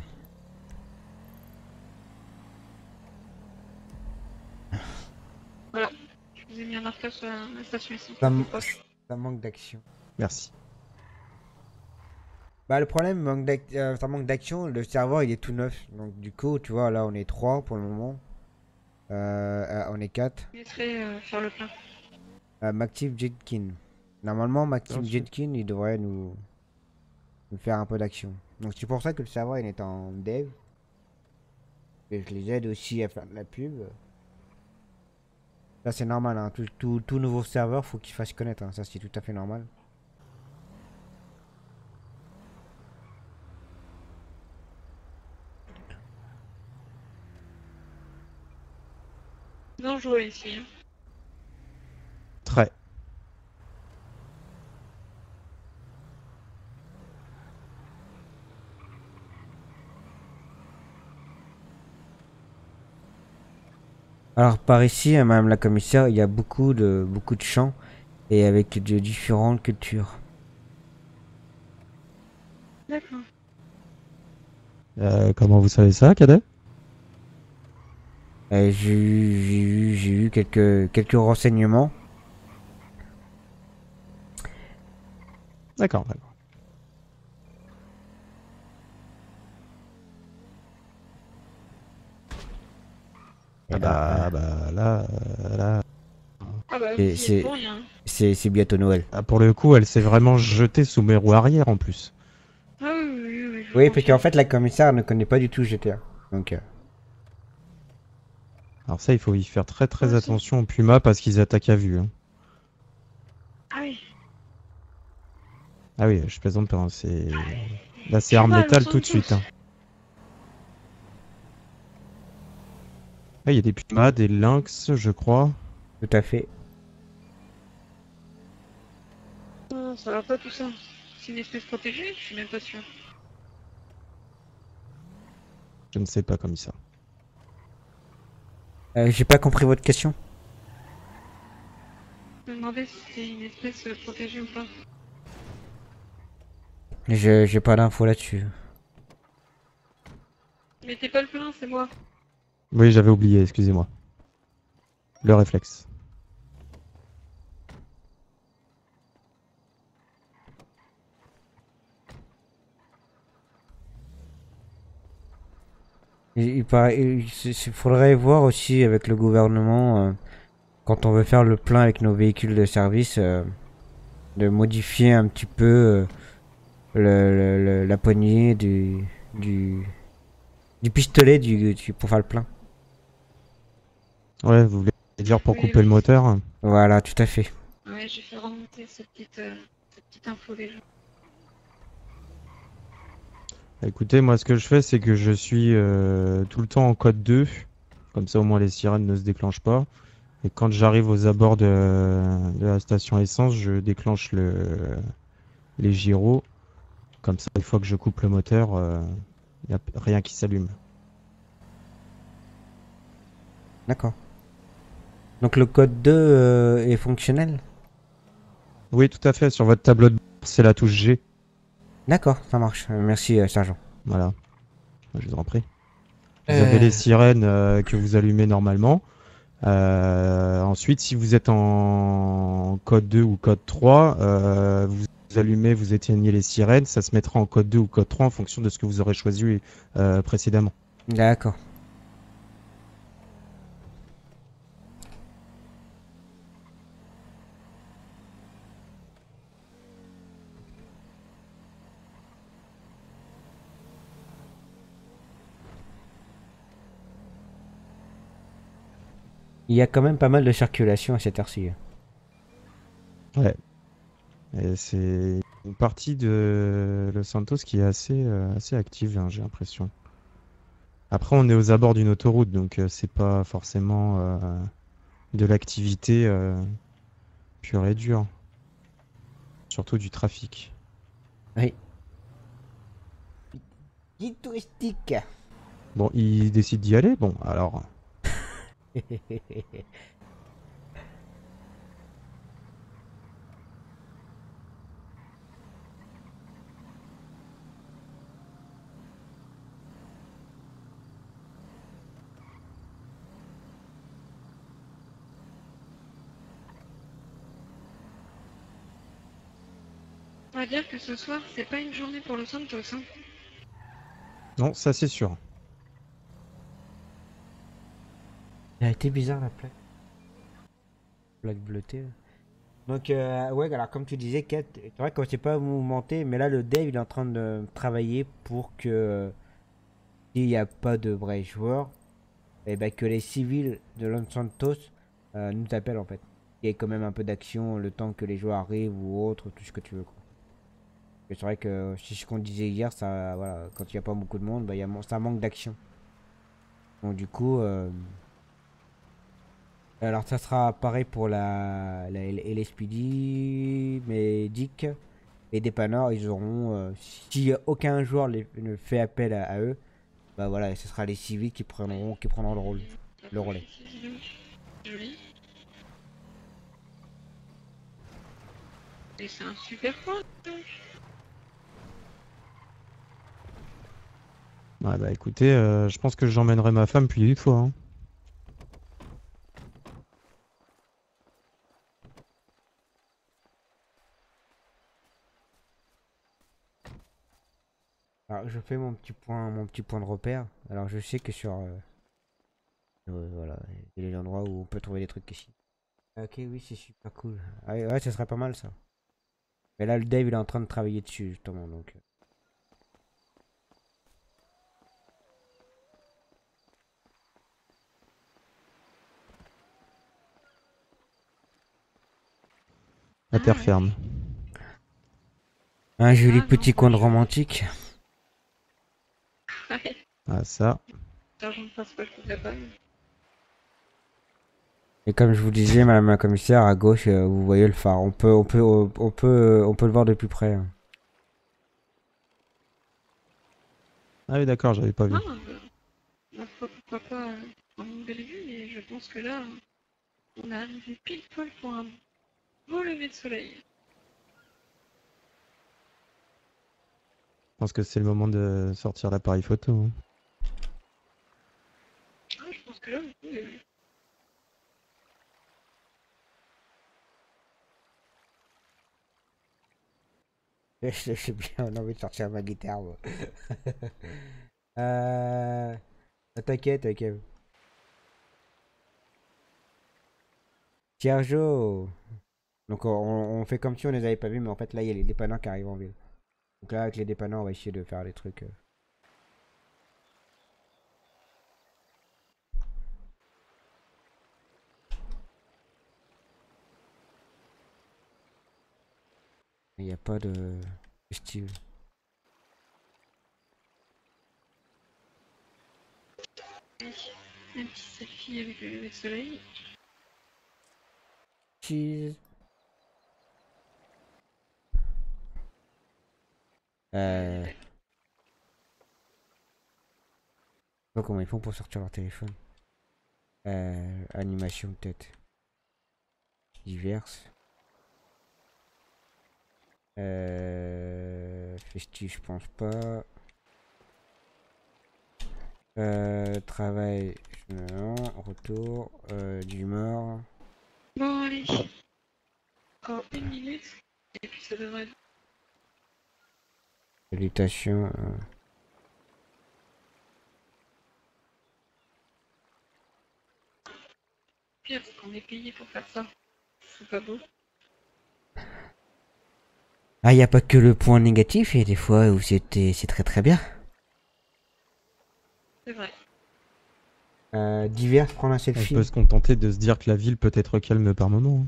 Speaker 5: Voilà. Je vous ai mis un marqueur sur la, la station ici.
Speaker 1: Ça,
Speaker 5: C'est
Speaker 1: m-
Speaker 5: proche.
Speaker 1: ça manque d'action.
Speaker 2: Merci.
Speaker 1: Bah, le problème, manque d'ac- euh, ça manque d'action. Le serveur, il est tout neuf. Donc, du coup, tu vois, là, on est trois pour le moment. Euh, euh, on est quatre.
Speaker 5: Je laisserai euh, faire le plein.
Speaker 1: Euh, Mactive Jetkin. Normalement, Mactive
Speaker 2: Ensuite.
Speaker 1: Jetkin, il devrait nous, nous faire un peu d'action. Donc, c'est pour ça que le serveur, il est en dev. Et je les aide aussi à faire de la pub. Ça, c'est normal. Hein. Tout, tout, tout nouveau serveur, faut qu'il fasse connaître. Hein. Ça, c'est tout à fait normal.
Speaker 5: Dangereux ici. Hein.
Speaker 2: Très.
Speaker 1: Alors par ici, hein, Madame la commissaire, il y a beaucoup de beaucoup de champs et avec de différentes cultures.
Speaker 5: D'accord.
Speaker 2: Euh, comment vous savez ça, Cadet?
Speaker 1: Euh, J'ai eu, j'ai eu, j'ai eu quelques quelques renseignements.
Speaker 2: D'accord, d'accord. Ah bah, bah là, euh, là.
Speaker 5: Ah bah,
Speaker 1: Et
Speaker 5: vous y
Speaker 1: c'est-
Speaker 5: êtes pour rien.
Speaker 1: C'est c'est bientôt Noël.
Speaker 2: Ah, pour le coup, elle s'est vraiment jetée sous mes roues arrière en plus.
Speaker 5: Ah oui, oui, oui. oui, je vous
Speaker 1: Oui, parce qu'en
Speaker 5: confirme.
Speaker 1: fait la commissaire ne connaît pas du tout G T A. Donc euh,
Speaker 2: Alors ça, il faut y faire très très
Speaker 5: Ouais, ça.
Speaker 2: attention aux pumas parce qu'ils attaquent à vue. Hein.
Speaker 5: Ah oui.
Speaker 2: Ah oui, je plaisante pas. Hein, c'est là, c'est
Speaker 5: Je
Speaker 2: arme
Speaker 5: sais pas,
Speaker 2: létale
Speaker 5: nous
Speaker 2: tout de
Speaker 5: sommes
Speaker 2: suite. Hein. Ah, il y a des pumas, des lynx, je crois.
Speaker 1: tout à fait.
Speaker 5: Non, ça va pas tout ça. C'est une espèce protégée, je suis même pas sûr.
Speaker 2: Je ne sais pas comme ça.
Speaker 1: Euh, J'ai pas compris votre question.
Speaker 5: Je me demandais si c'est une espèce euh, protégée ou pas.
Speaker 1: Je j'ai pas d'infos là-dessus.
Speaker 5: Mais t'es pas le plein, c'est moi.
Speaker 2: Oui, j'avais oublié, excusez-moi. Le réflexe.
Speaker 1: Il, il paraît, il, c'est- c'est- faudrait voir aussi avec le gouvernement euh, quand on veut faire le plein avec nos véhicules de service, euh, de modifier un petit peu euh, le, le- le- la poignée du, du, du pistolet du, du- pour faire le plein.
Speaker 2: Ouais, vous voulez dire pour
Speaker 5: Oui,
Speaker 2: couper
Speaker 5: oui.
Speaker 2: le moteur?
Speaker 1: Voilà, tout à fait.
Speaker 5: Ouais, j'ai fait remonter cette petite, euh, cette petite info déjà.
Speaker 2: Écoutez, moi ce que je fais, c'est que je suis euh, tout le temps en code deux. Comme ça, au moins les sirènes ne se déclenchent pas. Et quand j'arrive aux abords de, de la station essence, je déclenche le, les gyros. Comme ça, une fois que je coupe le moteur, il n'y a rien qui s'allume.
Speaker 1: D'accord. Donc le code deux euh, est fonctionnel?
Speaker 2: Oui, tout à fait. Sur votre tableau de bord, c'est la touche G.
Speaker 1: D'accord, ça marche. Euh, merci, euh, sergent.
Speaker 2: Voilà. Je vous en prie. Vous
Speaker 1: Euh.
Speaker 2: avez les sirènes euh, que vous allumez normalement. Euh, ensuite, si vous êtes en code deux ou code trois, euh, vous allumez, vous éteignez les sirènes. Ça se mettra en code deux ou code trois en fonction de ce que vous aurez choisi euh, précédemment.
Speaker 1: D'accord. Il y a quand même pas mal de circulation à cette heure-ci.
Speaker 2: Ouais. Et c'est une partie de Los Santos qui est assez, euh, assez active, hein, j'ai l'impression. Après, on est aux abords d'une autoroute, donc euh, c'est pas forcément euh, de l'activité euh, pure et dure. Surtout du trafic.
Speaker 1: Oui. Guide touristique.
Speaker 2: Bon, il décide d'y aller. Bon, alors,
Speaker 5: On va dire que ce soir, c'est pas une journée pour Los Santos. Hein.
Speaker 2: non, ça c'est sûr.
Speaker 1: Elle a été bizarre la plaque. Plaque bleutée. Là. Donc, euh, ouais, alors comme tu disais, Kate, c'est vrai qu'on s'est pas mouvementé, mais là, le dev, il est en train de travailler pour que, euh, s'il n'y a pas de vrais joueurs, et ben, que les civils de Los Santos euh, nous appellent en fait. Il y ait quand même un peu d'action le temps que les joueurs arrivent ou autre, tout ce que tu veux. Quoi. Et c'est vrai que, c'est ce qu'on disait hier, ça, voilà, quand il n'y a pas beaucoup de monde, bah, il y a, ça manque d'action. Donc, du coup. Euh, Alors ça sera pareil pour la, la L S P D, mais Dick et Dépanneur, ils auront, euh, si aucun joueur les- ne fait appel à, à eux, bah voilà, ce sera les civils qui prendront, qui prendront le rôle, le relais.
Speaker 5: Joli. Et c'est un super point. Donc.
Speaker 2: Ouais, bah écoutez, euh, je pense que j'emmènerai ma femme puis une fois. Hein.
Speaker 1: Alors je fais mon petit point, mon petit point de repère. Alors je sais que sur, euh, euh, voilà, il y a des endroits où on peut trouver des trucs ici. Ok, oui, c'est super cool. Ah, ouais, ouais, ça serait pas mal ça. Mais là, le Dave, il est en train de travailler dessus justement, donc. euh.
Speaker 2: La
Speaker 5: Ah
Speaker 2: terre
Speaker 5: ouais.
Speaker 2: ferme.
Speaker 1: Un joli
Speaker 5: Ah non,
Speaker 1: petit
Speaker 5: pas
Speaker 1: coin de
Speaker 5: joli.
Speaker 1: romantique.
Speaker 5: Ouais.
Speaker 2: Ah ça.
Speaker 5: L'argent ne passe pas, je voudrais pas.
Speaker 1: Et comme je vous disais, madame la commissaire, à gauche, euh, vous voyez le phare. On peut, on peut, on peut, on peut, on peut le voir de plus près. Hein.
Speaker 2: Ah oui, d'accord, j'avais pas vu.
Speaker 5: Ah, bah, ma foi, pourquoi pas euh, en une belle vue, mais je pense que là, on est arrivé pile poil pour un beau lever de soleil.
Speaker 2: Je pense que c'est le moment de sortir l'appareil photo. Hein.
Speaker 5: Ah, je pense que là, vous pouvez. Oui.
Speaker 1: J'ai bien envie de sortir ma guitare. Moi. euh... T'inquiète, t'inquiète. Sergio. Donc on, on fait comme si on les avait pas vus, mais en fait là il y a les dépanneurs qui arrivent en ville. Donc là avec les dépanneurs on va essayer de faire des trucs. euh. Il n'y a pas de style.
Speaker 5: Un petit selfie avec le lever de soleil.
Speaker 1: Cheese. Euh... Je sais pas comment ils font pour sortir leur téléphone. Euh... Animation peut-être. Diverses. Euh... Festif, je pense pas. Euh... Travail, non. Retour. Euh... D'humeur.
Speaker 5: Bon, allez. Encore une minute. Et puis ça devrait être.
Speaker 1: Salutations. euh.
Speaker 5: pire, c'est qu'on est payé pour faire ça. C'est pas beau.
Speaker 1: Ah, y a pas que le point négatif, et des fois où c'était c'est très très bien.
Speaker 5: C'est vrai.
Speaker 1: Euh, divers, prendre un
Speaker 2: On
Speaker 1: selfie.
Speaker 2: peut se contenter de se dire que la ville peut être calme par moment.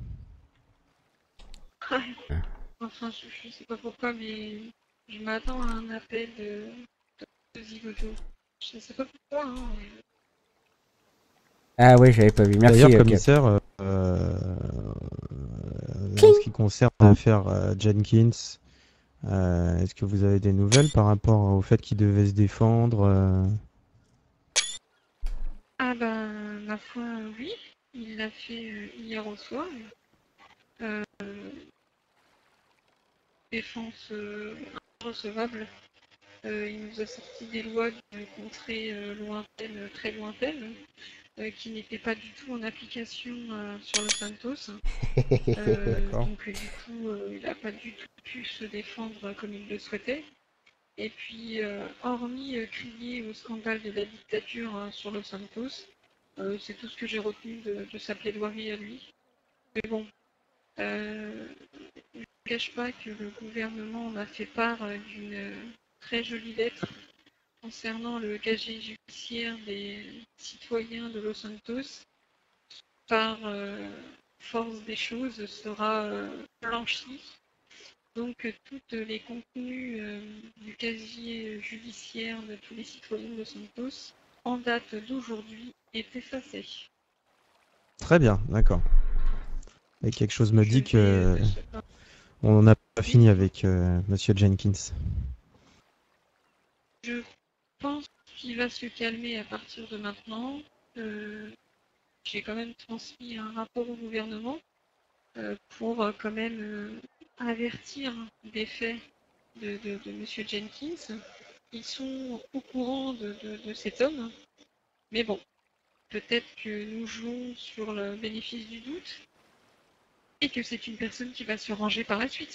Speaker 2: hein.
Speaker 5: Ouais. Enfin, je, je sais pas pourquoi, mais je m'attends à un appel de, de, de Zigoto. Je sais pas pourquoi, hein. mais-
Speaker 1: Ah ouais, j'avais pas vu. Merci.
Speaker 2: D'ailleurs,
Speaker 1: euh, Cap.
Speaker 2: commissaire, euh, euh, en ce qui concerne l'affaire euh, Jenkins, euh, est-ce que vous avez des nouvelles par rapport au fait qu'il devait se défendre euh,
Speaker 5: Ah ben, ma foi, oui. Il l'a fait euh, hier au soir. Euh, défense euh, recevable. Euh, il nous a sorti des lois d'une contrée euh, lointaine, très lointaine, euh, qui n'étaient pas du tout en application euh, sur le Santos. Euh,
Speaker 2: D'accord.
Speaker 5: donc euh, du coup, euh, il n'a pas du tout pu se défendre comme il le souhaitait. Et puis, euh, hormis euh, crier au scandale de la dictature hein, sur Los Santos, euh, c'est tout ce que j'ai retenu de, de sa plaidoirie à lui. Mais bon, euh, je ne cache pas que le gouvernement m'a fait part euh, d'une euh, très jolie lettre concernant le casier judiciaire des citoyens de Los Santos. Par euh, force des choses, sera euh, blanchi. Donc euh, tous les contenus euh, du casier judiciaire de tous les citoyens de Santos en date d'aujourd'hui est effacé.
Speaker 2: Très bien, d'accord. Et quelque chose me
Speaker 5: Je
Speaker 2: dit
Speaker 5: vais,
Speaker 2: que
Speaker 5: euh, de ce pas-
Speaker 2: on n'a pas
Speaker 5: Oui,
Speaker 2: fini
Speaker 5: dis-moi.
Speaker 2: avec euh, Monsieur Jenkins.
Speaker 5: Je pense qu'il va se calmer à partir de maintenant. Euh, J'ai quand même transmis un rapport au gouvernement euh, pour euh, quand même euh, avertir des faits de, de, de Monsieur Jenkins. Ils sont au courant de, de, de cet homme, mais bon, peut-être que nous jouons sur le bénéfice du doute et que c'est une personne qui va se ranger par la suite.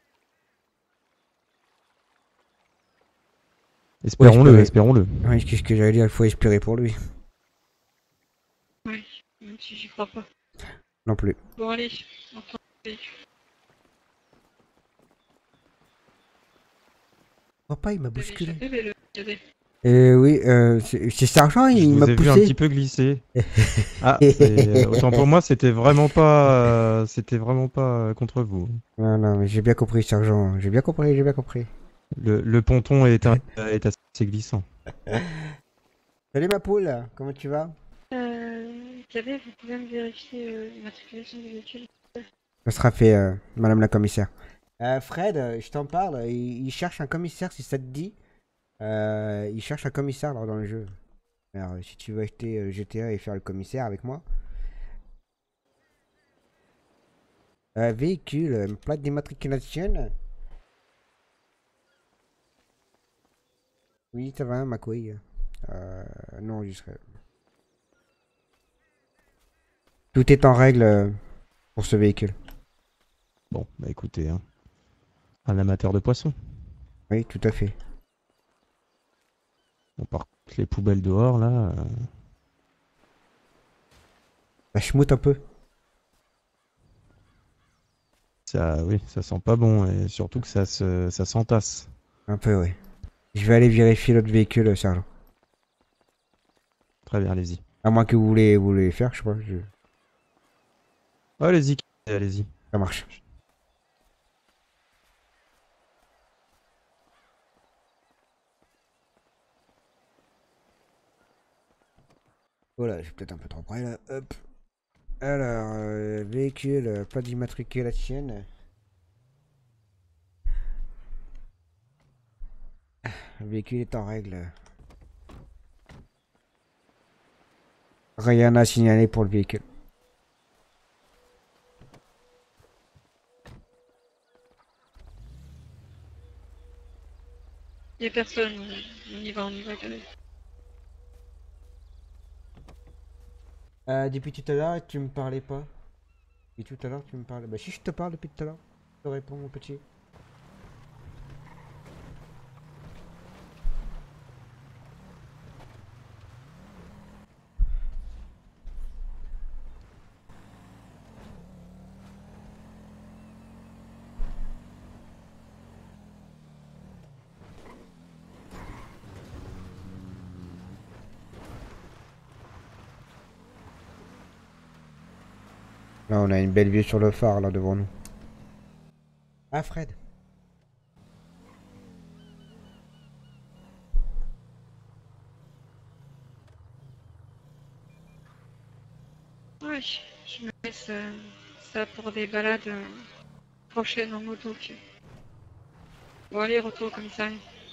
Speaker 2: Espérons-le,
Speaker 1: espérer.
Speaker 2: espérons-le.
Speaker 1: Oui, qu'est-ce que j'allais dire, il faut espérer pour lui.
Speaker 5: Oui, même si j'y crois pas.
Speaker 1: Non plus.
Speaker 5: Bon allez, enfin, véhicule.
Speaker 1: Papa, il m'a
Speaker 5: Vous avez
Speaker 1: bousculé.
Speaker 5: échappé, mais le cadet.
Speaker 1: Euh, oui, euh, c'est c'est Sergent,
Speaker 2: Je
Speaker 1: il
Speaker 2: vous
Speaker 1: m'a
Speaker 2: ai vu un petit
Speaker 1: poussé.
Speaker 2: peu glisser. Ah, c'est- autant pour moi, c'était vraiment pas, euh, c'était vraiment pas euh, contre vous.
Speaker 1: Non, non, mais j'ai bien compris, Sergent. J'ai bien compris, j'ai bien compris.
Speaker 2: Le, le ponton est, un- est assez glissant.
Speaker 1: Salut ma poule, comment tu vas?
Speaker 5: Euh, cadet, vous pouvez me vérifier euh, l'immatriculation du véhicule?
Speaker 1: Ça sera fait, euh, madame la commissaire. Euh, Fred, euh, je t'en parle, il, il cherche un commissaire si ça te dit. Euh, il cherche un commissaire alors, dans le jeu. Alors, euh, si tu veux acheter euh, G T A et faire le commissaire avec moi. Euh, véhicule, euh, plaque d'immatriculation. Oui, ça va, ma couille. Euh, non, j'y serai. Tout est en règle euh, pour ce véhicule.
Speaker 2: Bon, bah écoutez, hein, un amateur de poissons.
Speaker 1: Oui, tout à fait.
Speaker 2: On part les poubelles dehors là. euh,
Speaker 1: Ça schmoute un peu.
Speaker 2: Ça, oui, ça sent pas bon et surtout que ça se, ça s'entasse.
Speaker 1: Un peu, oui. Je vais aller vérifier l'autre véhicule, euh, sergent.
Speaker 2: Très bien, allez-y.
Speaker 1: À moins que vous voulez, vous voulez faire, je sais pas. je-
Speaker 2: Allez-y, allez-y.
Speaker 1: Ça marche. Voilà, j'ai peut-être un peu trop près là. Hop. Alors, euh, véhicule, euh, pas d'immatriculation. Le véhicule est en règle. Rien à signaler pour le véhicule.
Speaker 5: Il n'y a personne, on y va, on y va, cadet.
Speaker 1: Euh, depuis tout à l'heure, tu me parlais pas. Et tout à l'heure, tu me parlais. Bah, si je te parle depuis tout à l'heure, je te réponds, mon petit. Là, on a une belle vue sur le phare, là, devant nous. Ah, Fred.
Speaker 5: Ouais, je me laisse euh, ça pour des balades euh, prochaines en moto. Que... Bon, allez, retour au commissariat.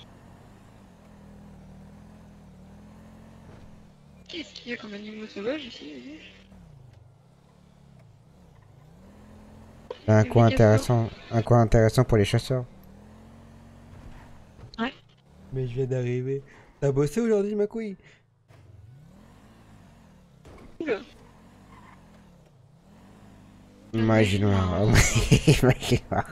Speaker 5: Qu'est-ce qu'il y a comme animaux sauvages ici?
Speaker 1: Un
Speaker 5: Des
Speaker 1: coin
Speaker 5: mégasaures.
Speaker 1: intéressant. Un coin intéressant pour les chasseurs.
Speaker 5: Ouais.
Speaker 1: Mais je viens d'arriver. T'as bossé aujourd'hui, ma couille?
Speaker 5: Oula.
Speaker 1: Imaginoire. Imaginoire.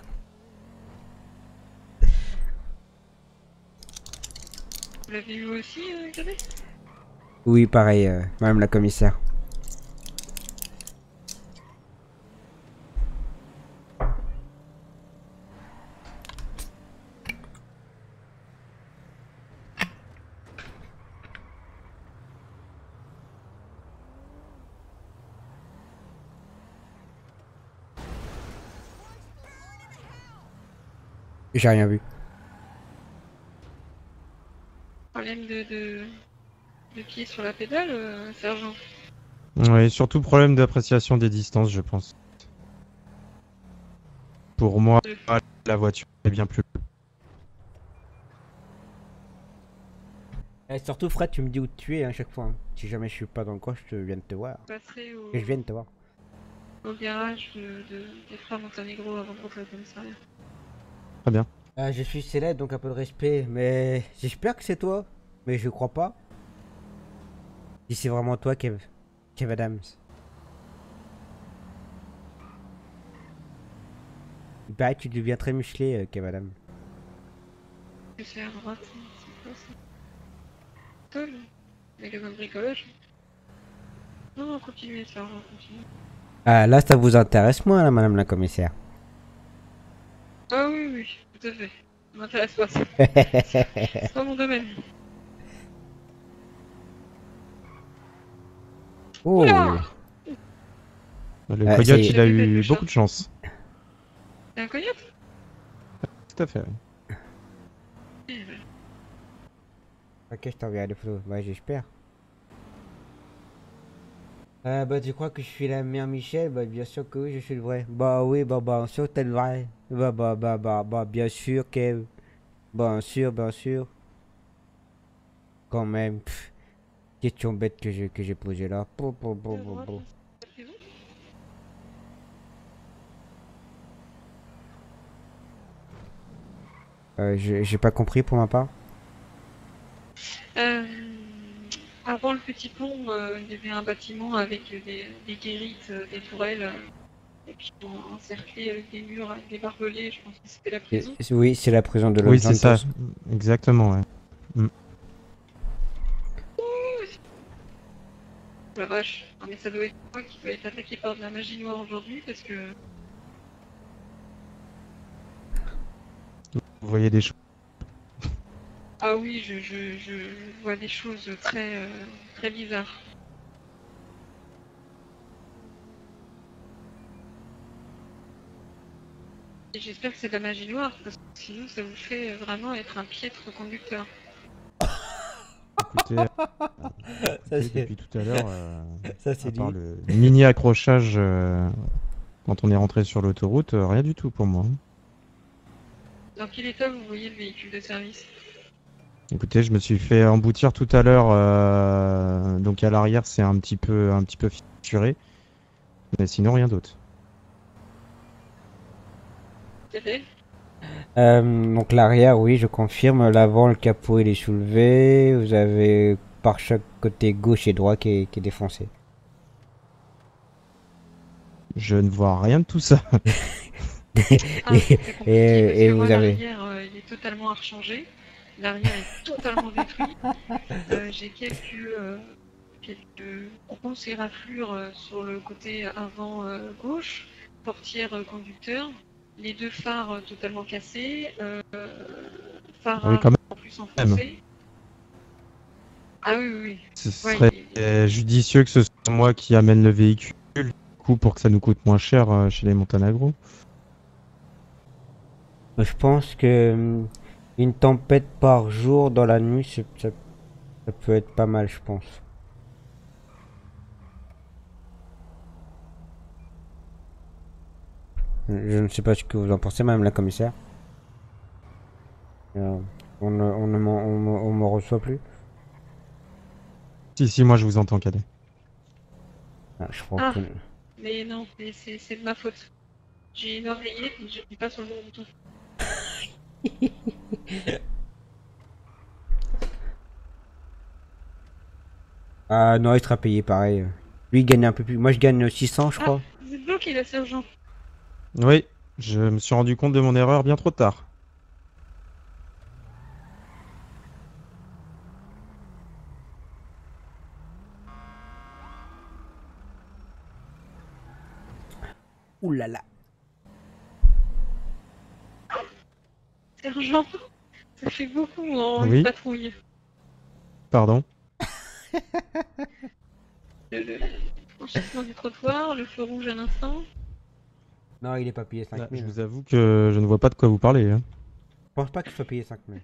Speaker 5: Vous l'avez eu aussi, euh, Cadet?
Speaker 1: Oui, pareil, euh, madame la commissaire. J'ai rien vu.
Speaker 5: Problème de, de, de pied sur la pédale, euh, sergent.
Speaker 2: Oui, surtout problème d'appréciation des distances, je pense. Pour moi, la voiture est bien plus.
Speaker 1: Et surtout, Fred, tu me dis où tu es à chaque fois. Hein. Si jamais je suis pas dans le coin, je viens de te voir.
Speaker 5: Je passerai au,
Speaker 1: Et je viens de te voir.
Speaker 5: au garage de, de, des frères Montenegro avant de rentrer au commissariat.
Speaker 2: Très bien.
Speaker 1: Euh, je suis célèbre, donc un peu de respect. Mais j'espère que c'est toi. Mais je crois pas. Si c'est vraiment toi, Kev. Kev Adams. Il paraît que tu deviens très musclé, euh, Kev Adams.
Speaker 5: Je suis à droite, c'est quoi ça? Tol avec le bricolage. Non, non, continuez, sergent, continuez.
Speaker 1: Ah, là, ça vous intéresse moins, là, madame la commissaire.
Speaker 5: Ah oui, oui, tout à fait. Ça m'intéresse pas, ça. C'est pas mon domaine.
Speaker 1: Oh.
Speaker 5: Oula.
Speaker 2: Le
Speaker 1: Ah, ça
Speaker 2: coyote,
Speaker 1: y est.
Speaker 2: il a
Speaker 5: Le
Speaker 2: eu
Speaker 5: chat.
Speaker 2: beaucoup de chance.
Speaker 5: C'est un coyote?
Speaker 2: Tout à fait. Oui.
Speaker 5: Eh ben,
Speaker 1: Ok, je t'enverrai des photos. Ouais, j'espère. Euh, bah, tu crois que je suis la mère Michel? Bah, bien sûr que oui, je suis le vrai. Bah, oui, bah, bah, bien sûr, t'es le vrai. Bah, bah, bah, bah, bah, bien sûr, Kev. Bien sûr, bien sûr. Quand même. Pff, question bête que j'ai que j'ai posée là. Pou, pou, pou,
Speaker 5: à
Speaker 1: pou,
Speaker 5: droite,
Speaker 1: pou.
Speaker 5: hein, c'est la prison.
Speaker 1: Euh, j'ai j'ai pas compris pour ma part.
Speaker 5: Euh, avant le petit pont, euh, il y avait un bâtiment avec des, des guérites, euh, des tourelles, euh, et puis en- encerclé avec des murs, avec des barbelés. Je pense que c'était la
Speaker 1: Et-
Speaker 5: prison.
Speaker 1: oui, c'est la prison de Los
Speaker 2: Oui, c'est ça.
Speaker 1: Santos.
Speaker 2: Exactement, ouais.
Speaker 5: La vache. Non, mais ça doit être moi qui dois être attaqué par de la magie noire aujourd'hui parce que.
Speaker 2: Vous voyez des choses.
Speaker 5: Ah oui, je, je, je vois des choses très, euh, très bizarres. Et j'espère que c'est de la magie noire parce que sinon ça vous fait vraiment être un piètre conducteur.
Speaker 2: Écoutez,
Speaker 1: Ça,
Speaker 2: écoutez,
Speaker 1: c'est-
Speaker 2: depuis tout à l'heure, euh,
Speaker 1: Ça, c'est
Speaker 2: à part
Speaker 1: dit.
Speaker 2: le mini accrochage euh, quand on est rentré sur l'autoroute, euh, rien du tout pour moi.
Speaker 5: Dans quel état vous voyez le véhicule de service?
Speaker 2: Écoutez, je me suis fait emboutir tout à l'heure, euh, donc à l'arrière c'est un petit peu, un petit peu fissuré, mais sinon rien d'autre.
Speaker 5: Quel
Speaker 1: Euh, donc l'arrière, oui, je confirme. L'avant, le capot, il est soulevé. Vous avez par chaque côté gauche et droit qui est, qui est défoncé.
Speaker 2: Je ne vois rien de tout ça.
Speaker 5: Ah,
Speaker 1: Et-
Speaker 5: c'est compliqué parce
Speaker 1: et
Speaker 5: que
Speaker 1: vous
Speaker 5: moi,
Speaker 1: avez-
Speaker 5: l'arrière, euh, il est totalement rechargé. L'arrière est totalement détruit. Euh, J'ai quelques, euh, quelques ronces et raflures euh, sur le côté avant euh, gauche, portière euh, conducteur, les deux phares euh, totalement cassés, euh, phare
Speaker 2: Ah oui,
Speaker 5: avant
Speaker 2: quand même.
Speaker 5: en plus enfoncé. Ah oui, oui, oui.
Speaker 2: Ce
Speaker 5: Ouais,
Speaker 2: serait
Speaker 5: il-
Speaker 2: euh, judicieux que ce soit moi qui amène le véhicule coup pour que ça nous coûte moins cher euh, chez les Montanagro.
Speaker 1: Je pense que hum, une tempête par jour dans la nuit, c'est- ça, ça peut être pas mal, je pense. Je ne sais pas ce que vous en pensez, madame la commissaire. Euh, on ne on ne m'en- on me on me reçoit plus.
Speaker 2: Si, si, moi je vous entends, Cadet.
Speaker 1: Ah, je crois
Speaker 5: Ah.
Speaker 1: que...
Speaker 5: Mais non, mais c'est c'est de ma faute. J'ai une oreillette et je n'appuie pas sur le bon bouton.
Speaker 1: Ah non, il sera payé pareil. Lui, il gagne un peu plus. Moi, je gagne six cents, je crois.
Speaker 5: Vous êtes bloqué là, sergent.
Speaker 2: Oui, je me suis rendu compte de mon erreur bien trop tard.
Speaker 1: Ouh là là.
Speaker 5: Sergent, ça fait beaucoup en
Speaker 2: Oui.
Speaker 5: une patrouille.
Speaker 2: Pardon.
Speaker 5: Le, le franchissement du trottoir, le feu rouge à l'instant.
Speaker 1: Non, il est pas payé
Speaker 2: Là,
Speaker 1: cinq
Speaker 2: je
Speaker 1: mille.
Speaker 2: vous avoue que je ne vois pas de quoi vous parlez. Hein.
Speaker 1: Je pense pas qu'il soit payé cinq mille.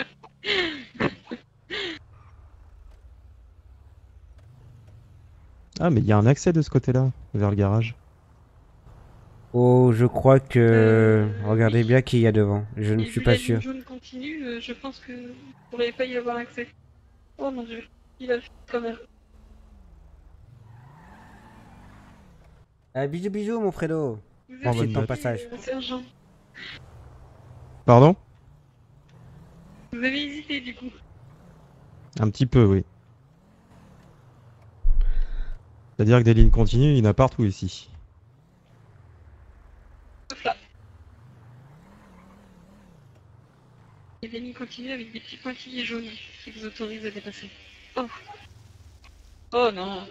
Speaker 2: Ah, mais il y a un accès de ce côté-là, vers le garage.
Speaker 1: Oh, je crois que...
Speaker 5: Euh,
Speaker 1: Regardez
Speaker 5: oui.
Speaker 1: bien qui il y a devant. Je ne
Speaker 5: Et
Speaker 1: suis
Speaker 5: vu
Speaker 1: pas
Speaker 5: la ligne
Speaker 1: sûr.
Speaker 5: jaune continue, euh, je pense que vous pourriez pas y avoir accès. Oh mon dieu, il a fait quand même.
Speaker 1: Ah, bisous, bisous, mon Fredo.
Speaker 5: Vous
Speaker 2: Prends
Speaker 5: avez
Speaker 2: bonne
Speaker 1: C'est ton
Speaker 2: note.
Speaker 1: passage.
Speaker 5: hésité, euh, sergent.
Speaker 2: Pardon?
Speaker 5: Vous avez hésité du coup.
Speaker 2: Un petit peu, oui. C'est-à-dire que des lignes continues, il y en a partout ici.
Speaker 5: Sauf là. Il y a des lignes continues avec des petits pointillés jaunes qui vous autorisent à dépasser. Oh. Oh non.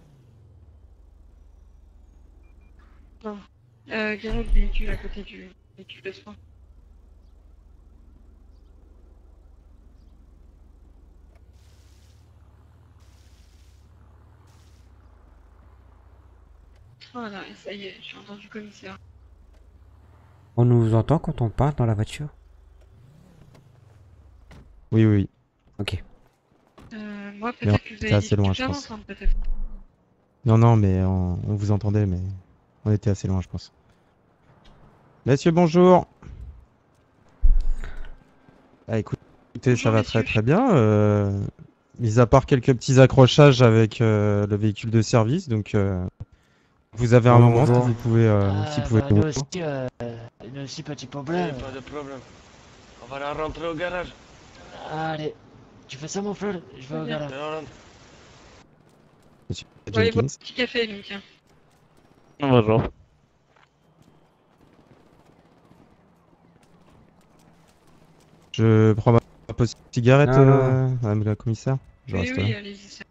Speaker 5: Non. Euh, il y a un autre véhicule à côté du véhicule de soin. Oh là, ça y est, j'ai entendu commissaire.
Speaker 1: On nous entend quand on parle dans la voiture?
Speaker 2: Oui, oui.
Speaker 1: Ok.
Speaker 5: Euh, moi
Speaker 2: Mais
Speaker 5: peut-être que vous
Speaker 2: t'es
Speaker 5: avez
Speaker 2: assez
Speaker 5: dit
Speaker 2: loin,
Speaker 5: tout
Speaker 2: je
Speaker 5: à
Speaker 2: pense.
Speaker 5: l'entendre peut-être.
Speaker 2: Non, non, mais on, on vous entendait, mais on était assez loin, je pense. Messieurs, bonjour. Ah, écoute- écoutez,
Speaker 5: Bonjour,
Speaker 2: ça va
Speaker 5: messieurs.
Speaker 2: très très bien. Euh, mis à part quelques petits accrochages avec euh, le véhicule de service, donc euh, vous avez un
Speaker 1: Bonjour,
Speaker 2: moment si
Speaker 1: bonjour.
Speaker 2: vous pouvez, euh, si
Speaker 6: Ah,
Speaker 2: vous pouvez.
Speaker 6: bah, nous aussi, euh, nous aussi, petit problème.
Speaker 3: Pas de problème. On va la rentrer au garage.
Speaker 6: Allez, tu fais ça, mon frère? Je vais au
Speaker 5: Bien.
Speaker 6: garage.
Speaker 3: Et on rentre.
Speaker 2: Monsieur
Speaker 5: On va aller boire
Speaker 2: Jenkins.
Speaker 5: un petit café, nous, tiens.
Speaker 7: Bonjour.
Speaker 2: Je prends ma, ma pause cigarette,
Speaker 1: Non, non.
Speaker 2: euh, madame la commissaire. Je
Speaker 5: Oui,
Speaker 2: reste
Speaker 5: oui,
Speaker 2: là.
Speaker 5: allez-y, sergent.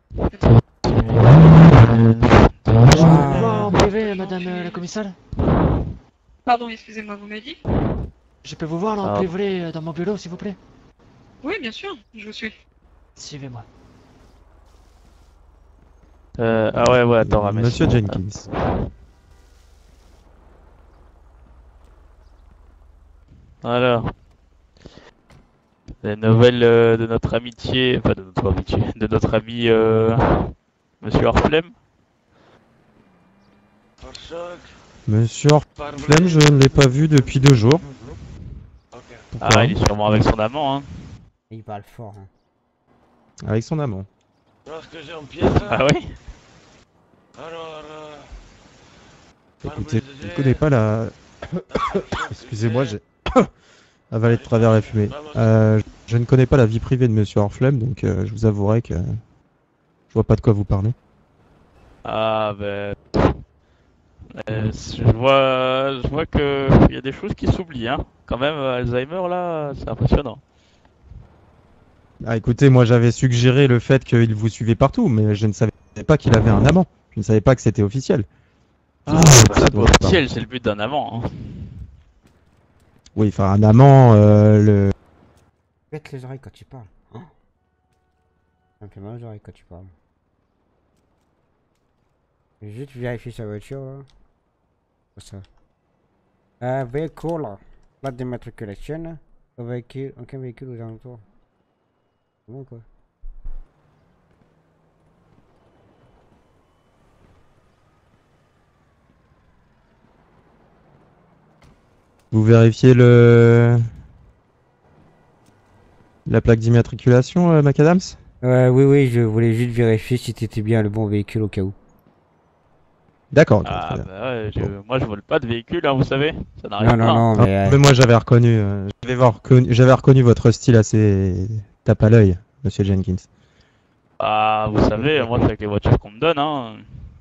Speaker 6: Je peux
Speaker 1: Ah.
Speaker 6: vous voir en privé, madame euh, la commissaire?
Speaker 5: Pardon, excusez-moi, vous m'avez dit?
Speaker 6: Je peux vous voir en
Speaker 7: Ah.
Speaker 6: privé euh, dans mon bureau, s'il vous plaît?
Speaker 5: Oui, bien sûr, je vous suis.
Speaker 6: Suivez-moi.
Speaker 7: Euh, ah ouais, ouais, attends, Rames.
Speaker 2: Monsieur Jenkins.
Speaker 7: Alors, les nouvelles euh, de notre amitié, enfin de notre amitié, de notre ami euh, Monsieur Orflem.
Speaker 3: Par choc.
Speaker 2: Monsieur
Speaker 3: Par
Speaker 2: Orflem, je ne l'ai pas vu depuis deux jours.
Speaker 3: Ok.
Speaker 2: Pourquoi?
Speaker 7: Ah, il est sûrement avec son amant, hein.
Speaker 1: Il parle fort. Hein.
Speaker 2: Avec son amant.
Speaker 3: Lorsque j'ai un pièce.
Speaker 7: Ah oui?
Speaker 3: Alors. Euh,
Speaker 2: Écoutez,
Speaker 3: pare-brise,
Speaker 2: je ne
Speaker 3: j'ai-
Speaker 2: connais pas la... Excusez-moi, j'ai avalé de travers la fumée. Euh, je ne connais pas la vie privée de Monsieur Orflem, donc euh, je vous avouerai que je vois pas de quoi vous parlez.
Speaker 7: Ah ben... Euh, je vois, je vois que il y a des choses qui s'oublient, hein. Quand même, Alzheimer là, c'est impressionnant.
Speaker 2: Ah, écoutez, moi j'avais suggéré le fait qu'il vous suivait partout, mais je ne savais pas qu'il avait un amant. Je ne savais pas que c'était officiel.
Speaker 7: Ah, bah, c'est pas officiel, c'est le but d'un amant, hein.
Speaker 2: Oui, enfin un amant, euh, le...
Speaker 1: Pète les oreilles quand tu parles. Oh. Ça me fait mal aux oreilles quand tu parles. Je vais juste vérifier sa voiture. Là. Pour ça. Euh, véhicule. Plate d'immatriculation. Aucun véhicule, aucun véhicule aux alentours. Bon quoi.
Speaker 2: Vous vérifiez le la plaque d'immatriculation, euh, Macadams?
Speaker 1: Euh, oui, oui, je voulais juste vérifier si c'était bien le bon véhicule au cas où.
Speaker 2: D'accord, ok,
Speaker 7: Ah,
Speaker 2: très bien.
Speaker 7: bah ouais, je- moi je vole pas de véhicule, hein, vous savez. Ça n'arrive
Speaker 1: Non,
Speaker 7: pas.
Speaker 1: non, non,
Speaker 2: Ah,
Speaker 1: mais. euh,
Speaker 2: mais moi j'avais reconnu, euh, j'avais voir- reconnu, j'avais reconnu votre style assez tape à l'œil, Monsieur Jenkins.
Speaker 7: Ah, vous savez, moi c'est avec les voitures qu'on me donne, hein.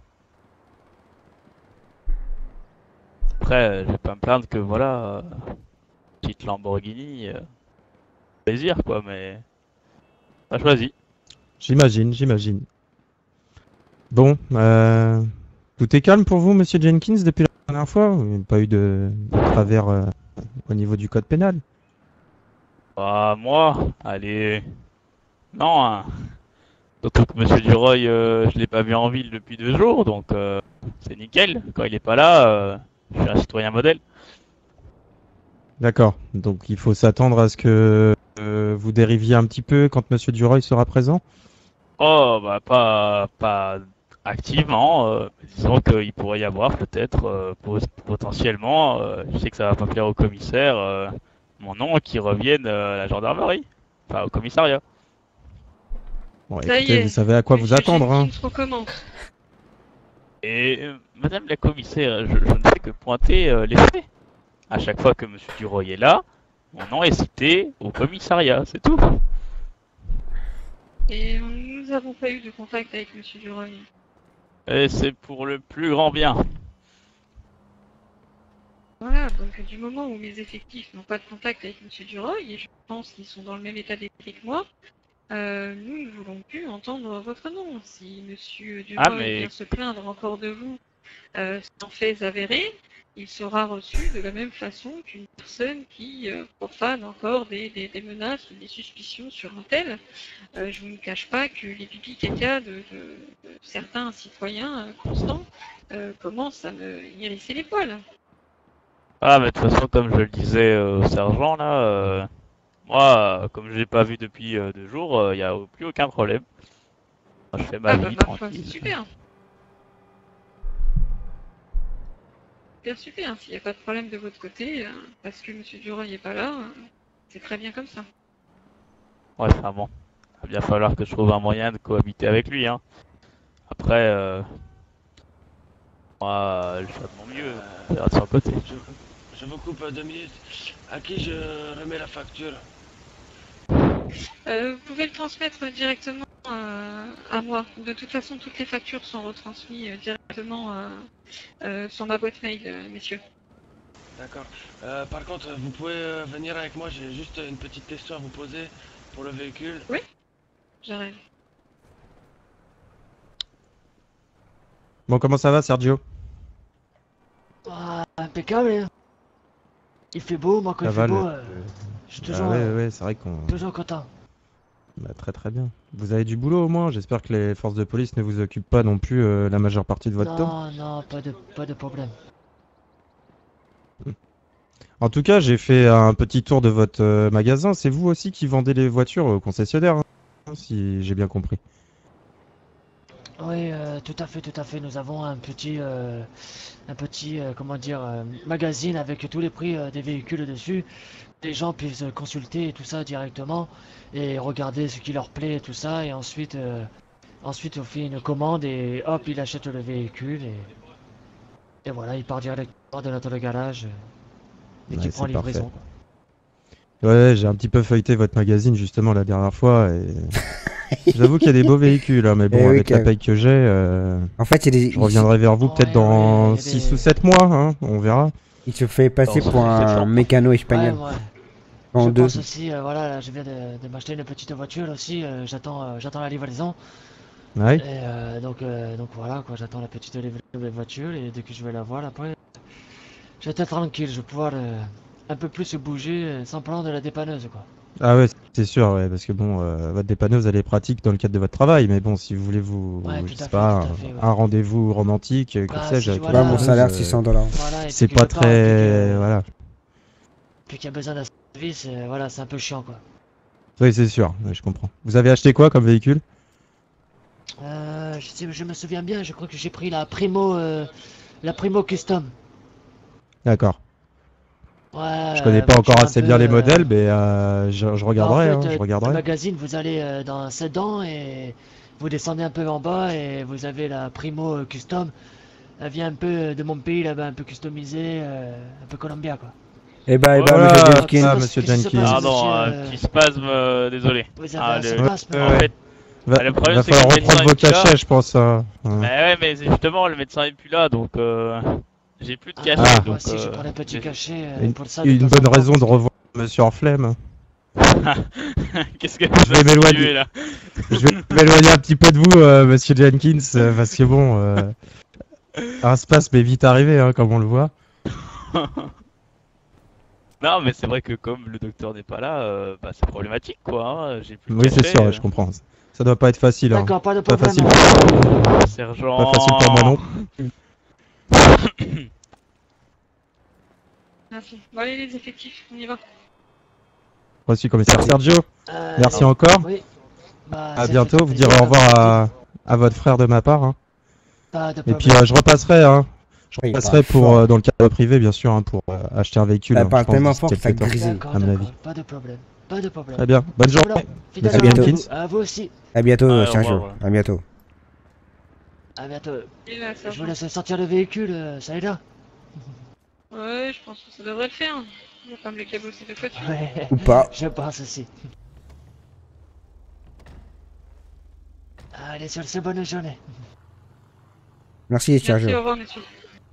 Speaker 7: Après, euh, je vais pas me plaindre que voilà, euh, petite Lamborghini, euh, plaisir quoi, mais pas choisi.
Speaker 2: J'imagine, j'imagine. Bon, euh, tout est calme pour vous, Monsieur Jenkins, depuis la dernière fois? Il n'y a pas eu de, de travers euh, au niveau du code pénal?
Speaker 7: Ah, moi, allez, non, hein. Surtout que Monsieur Duroy, euh, je l'ai pas vu en ville depuis deux jours, donc euh, c'est nickel. Quand il est pas là, euh, je suis un citoyen modèle.
Speaker 2: D'accord, donc il faut s'attendre à ce que euh, vous dériviez un petit peu quand Monsieur Duroy sera présent?
Speaker 7: Oh, bah pas, pas activement. Euh, mais disons qu'il pourrait y avoir peut-être, euh, pos- potentiellement, euh, je sais que ça va pas plaire au commissaire, euh, mon nom qui revienne euh, à la gendarmerie, enfin au commissariat.
Speaker 2: Bon,
Speaker 5: Ça y
Speaker 2: écoutez,
Speaker 5: est,
Speaker 2: vous savez à quoi vous
Speaker 5: Monsieur
Speaker 2: attendre, hein.
Speaker 5: Jenkins recommence.
Speaker 7: Et euh, Madame la commissaire, je, je ne fais que pointer euh, les faits. À chaque fois que Monsieur Duroy est là, mon nom est cité au commissariat, c'est tout.
Speaker 5: Et nous n'avons pas eu de contact avec Monsieur Duroy.
Speaker 7: Et c'est pour le plus grand bien.
Speaker 5: Voilà, donc du moment où mes effectifs n'ont pas de contact avec Monsieur Duroy, et je pense qu'ils sont dans le même état d'esprit que moi, euh, nous ne voulons plus entendre votre nom. Si Monsieur Duroy
Speaker 7: Ah, mais-
Speaker 5: vient se plaindre encore de vous euh, sans faits avérés, il sera reçu de la même façon qu'une personne qui euh, profane encore des, des, des menaces ou des suspicions sur un tel. Euh, je ne vous cache pas que les pipi caca de, de, de certains citoyens euh, constants euh, commencent à me hérisser les poils.
Speaker 7: Ah, mais de toute façon, comme je le disais euh, au sergent, là, euh, moi, euh, comme je l'ai pas vu depuis euh, deux jours, il n'y a plus aucun problème. Moi, je fais ma
Speaker 5: Ah bah
Speaker 7: vie
Speaker 5: ma foi,
Speaker 7: tranquille.
Speaker 5: c'est super. Super, super. S'il n'y a pas de problème de votre côté, euh, parce que Monsieur Duroy n'est pas là, euh, c'est très bien comme ça.
Speaker 7: Ouais, enfin bon, il va bien falloir que je trouve un moyen de cohabiter avec lui, hein. Après, euh, moi, euh, je fais de mon mieux, il verra de son côté.
Speaker 3: Je, je vous coupe deux minutes. À qui je remets la facture?
Speaker 5: Euh, vous pouvez le transmettre directement euh, à moi. De toute façon, toutes les factures sont retransmises euh, directement euh, euh, sur ma boîte mail, euh, messieurs.
Speaker 3: D'accord. Euh, par contre, vous pouvez euh, venir avec moi, j'ai juste une petite question à vous poser pour le véhicule.
Speaker 5: J'arrive.
Speaker 2: Bon, comment ça va, Sergio?
Speaker 6: Ah, impeccable, hein. Il fait beau, moi quand
Speaker 2: Ça
Speaker 6: il
Speaker 2: va,
Speaker 6: fait beau,
Speaker 2: le-
Speaker 6: euh, je suis
Speaker 2: Ah
Speaker 6: toujours,
Speaker 2: ouais,
Speaker 6: euh,
Speaker 2: ouais, c'est vrai qu'on...
Speaker 6: toujours content.
Speaker 2: Bah, très très bien. Vous avez du boulot au moins? J'espère que les forces de police ne vous occupent pas non plus euh, la majeure partie de votre temps.
Speaker 6: Non, non, pas de, pas de problème.
Speaker 2: En tout cas, j'ai fait un petit tour de votre euh, magasin. C'est vous aussi qui vendez les voitures au concessionnaire, hein, si j'ai bien compris.
Speaker 6: Oui, euh, tout à fait, tout à fait. Nous avons un petit, euh, un petit, euh, comment dire, euh, magazine avec tous les prix euh, des véhicules dessus. Les gens puissent consulter et tout ça directement et regarder ce qui leur plaît et tout ça. Et ensuite, euh, ensuite on fait une commande et hop, il achète le véhicule et, et voilà, il part directement de notre garage euh, et
Speaker 2: Ouais,
Speaker 6: qui prend
Speaker 2: c'est
Speaker 6: livraison.
Speaker 2: parfait. Ouais, j'ai un petit peu feuilleté votre magazine justement la dernière fois et j'avoue qu'il y a des beaux véhicules, hein, mais bon,
Speaker 1: Eh oui,
Speaker 2: avec la
Speaker 1: quand
Speaker 2: paye que j'ai, euh,
Speaker 1: En fait, il, est-
Speaker 2: je reviendrai vers vous
Speaker 6: Ouais,
Speaker 2: peut-être
Speaker 6: ouais,
Speaker 2: dans
Speaker 6: il y a
Speaker 2: six
Speaker 6: des-
Speaker 2: ou sept mois, hein, on verra.
Speaker 1: il se fait passer
Speaker 7: Non, ça
Speaker 1: pour
Speaker 7: fait sept
Speaker 1: un
Speaker 7: ans.
Speaker 1: mécano
Speaker 6: Ouais,
Speaker 1: espagnol.
Speaker 6: ouais.
Speaker 1: En
Speaker 6: Je
Speaker 1: deux.
Speaker 6: pense aussi, euh, voilà, là, je viens de, de m'acheter une petite voiture aussi, euh, j'attends euh, j'attends la livraison.
Speaker 2: Ouais.
Speaker 6: Et euh, donc, euh, donc voilà, quoi, j'attends la petite livraison de la voiture et dès que je vais la voir, après, je vais être tranquille, je vais pouvoir euh, un peu plus bouger euh, sans prendre de la dépanneuse, quoi.
Speaker 2: Ah ouais, c'est sûr, ouais, parce que bon, euh, votre dépanneuse, elle est pratique dans le cadre de votre travail, mais bon, si vous voulez vous,
Speaker 6: Ouais,
Speaker 2: je
Speaker 6: tout
Speaker 2: sais
Speaker 6: à fait,
Speaker 2: pas,
Speaker 6: tout à
Speaker 2: un,
Speaker 6: fait, ouais.
Speaker 2: un rendez-vous romantique, euh, que
Speaker 6: Bah,
Speaker 2: sais-je,
Speaker 6: si,
Speaker 2: avec
Speaker 6: voilà.
Speaker 1: Ouais,
Speaker 2: la
Speaker 1: mon
Speaker 6: Ah,
Speaker 1: salaire,
Speaker 2: dépanneuse,
Speaker 1: six
Speaker 2: euh,
Speaker 1: cents dollars.
Speaker 6: Voilà, et
Speaker 2: c'est
Speaker 6: puis
Speaker 2: pas
Speaker 6: quelque part, et puis
Speaker 2: très,
Speaker 6: que-
Speaker 2: voilà.
Speaker 6: Puis qu'il y a besoin d'un service, euh, voilà, c'est un peu chiant quoi.
Speaker 2: Oui, c'est sûr, ouais, je comprends. Vous avez acheté quoi comme véhicule?
Speaker 6: Euh, je, sais- je me souviens bien, je crois que j'ai pris la Primo, euh, la Primo Custom.
Speaker 2: D'accord.
Speaker 6: Ouais,
Speaker 2: Je connais
Speaker 6: euh,
Speaker 2: pas
Speaker 6: voiture
Speaker 2: encore
Speaker 6: un
Speaker 2: assez
Speaker 6: peu,
Speaker 2: bien les
Speaker 6: euh,
Speaker 2: modèles, mais euh, je, je
Speaker 6: bah, en
Speaker 2: regarderai,
Speaker 6: fait,
Speaker 2: hein,
Speaker 6: euh,
Speaker 2: je
Speaker 6: dans le
Speaker 2: regarderai.
Speaker 6: magazine, vous allez euh, dans un sedan et vous descendez un peu en bas et vous avez la Primo euh, Custom. Elle vient un peu euh, de mon pays là-bas, un peu customisée, euh, un peu Columbia quoi.
Speaker 1: Eh bah, eh
Speaker 7: Ouais,
Speaker 1: bah,
Speaker 2: Voilà,
Speaker 1: monsieur
Speaker 6: Ah,
Speaker 1: Jenkins.
Speaker 6: qu'est-ce
Speaker 2: ah,
Speaker 6: qui se
Speaker 2: monsieur
Speaker 6: passe- qu'est-ce qui se passe,
Speaker 2: Jenkins.
Speaker 7: Pardon,
Speaker 6: monsieur,
Speaker 7: un
Speaker 6: euh,
Speaker 7: petit spasme, euh, désolé.
Speaker 6: Vous avez
Speaker 7: Ah,
Speaker 6: un
Speaker 7: le-
Speaker 6: spasme
Speaker 2: Ouais,
Speaker 7: En
Speaker 2: ouais.
Speaker 7: fait,
Speaker 2: Va,
Speaker 7: ah, le problème,
Speaker 2: va
Speaker 7: c'est que
Speaker 2: falloir
Speaker 7: le médecin
Speaker 2: reprendre vos
Speaker 7: est plus là.
Speaker 2: cachets, je pense. hein. Ouais.
Speaker 7: Mais ouais, mais c'est justement, le médecin est plus là, donc euh, j'ai plus de
Speaker 6: Ah,
Speaker 7: cachet,
Speaker 2: Ah.
Speaker 6: moi
Speaker 7: donc
Speaker 6: aussi je
Speaker 7: euh,
Speaker 6: prends les petits
Speaker 7: j'ai-
Speaker 6: cachets euh,
Speaker 2: Une,
Speaker 6: pour ça de
Speaker 2: une
Speaker 6: temps en
Speaker 2: bonne
Speaker 6: temps,
Speaker 2: raison
Speaker 6: parce
Speaker 2: de
Speaker 6: que-
Speaker 2: revoir monsieur en flemme.
Speaker 7: Qu'est-ce que
Speaker 2: Je vais
Speaker 7: vous
Speaker 2: m'éloigner.
Speaker 7: insinuez, là?
Speaker 2: Je vais m'éloigner un petit peu de vous, euh, monsieur Jenkins, euh, parce que bon, euh, un spasme est vite arrivé, hein, comme on le voit.
Speaker 7: Non, mais c'est vrai que comme le docteur n'est pas là, euh, bah, c'est problématique, quoi. Hein. J'ai plus de
Speaker 2: Oui, c'est
Speaker 7: cachet,
Speaker 2: sûr,
Speaker 7: euh.
Speaker 2: je comprends. Ça doit pas être facile. Hein.
Speaker 6: D'accord, pas de
Speaker 2: Pas
Speaker 6: problème.
Speaker 2: facile.
Speaker 6: on-
Speaker 7: Sergent.
Speaker 2: Pas facile pour moi non.
Speaker 5: Merci. Bon, allez, les effectifs, on y va.
Speaker 2: Reçu commissaire Sergio.
Speaker 6: Euh,
Speaker 2: Merci encore.
Speaker 6: Oui. Bah,
Speaker 2: À
Speaker 6: c'est
Speaker 2: bientôt.
Speaker 6: fait
Speaker 2: Vous
Speaker 6: plaisir,
Speaker 2: direz au revoir
Speaker 6: pas
Speaker 2: à, à votre frère de ma part. Hein.
Speaker 6: de
Speaker 2: Et
Speaker 6: problème.
Speaker 2: puis euh, je repasserai. Hein. Je
Speaker 1: Oui, il
Speaker 2: repasserai
Speaker 1: parle
Speaker 2: pour
Speaker 1: fort.
Speaker 2: euh, dans le cadre privé, bien sûr, hein, pour euh, acheter un véhicule.
Speaker 1: Elle
Speaker 2: hein,
Speaker 1: parle
Speaker 2: je pense,
Speaker 1: tellement
Speaker 2: d'ici
Speaker 1: fort que ça
Speaker 2: quelques temps,
Speaker 1: grisille.
Speaker 6: D'accord,
Speaker 2: à mon
Speaker 6: d'accord,
Speaker 2: avis.
Speaker 6: pas de problème. Pas de problème.
Speaker 2: Très bien. Bonne
Speaker 6: Voilà.
Speaker 2: journée.
Speaker 6: Fidèle
Speaker 1: À
Speaker 6: à
Speaker 1: bientôt.
Speaker 6: vous, à vous aussi.
Speaker 1: À bientôt,
Speaker 7: Ouais, au
Speaker 1: Sergio.
Speaker 7: revoir, ouais.
Speaker 1: À bientôt.
Speaker 6: À bientôt.
Speaker 5: Et là, ça
Speaker 6: Je vous
Speaker 5: va.
Speaker 6: laisse sortir le véhicule, euh, ça est là.
Speaker 5: Ouais, je pense que ça devrait le faire. On va pas me les cabosser deux fois dessus.
Speaker 6: Ouais.
Speaker 1: Ou pas.
Speaker 6: Je pense aussi. Allez, sur ce, bonne journée.
Speaker 1: Merci,
Speaker 5: Merci, au
Speaker 1: Sergio.
Speaker 5: revoir, monsieur.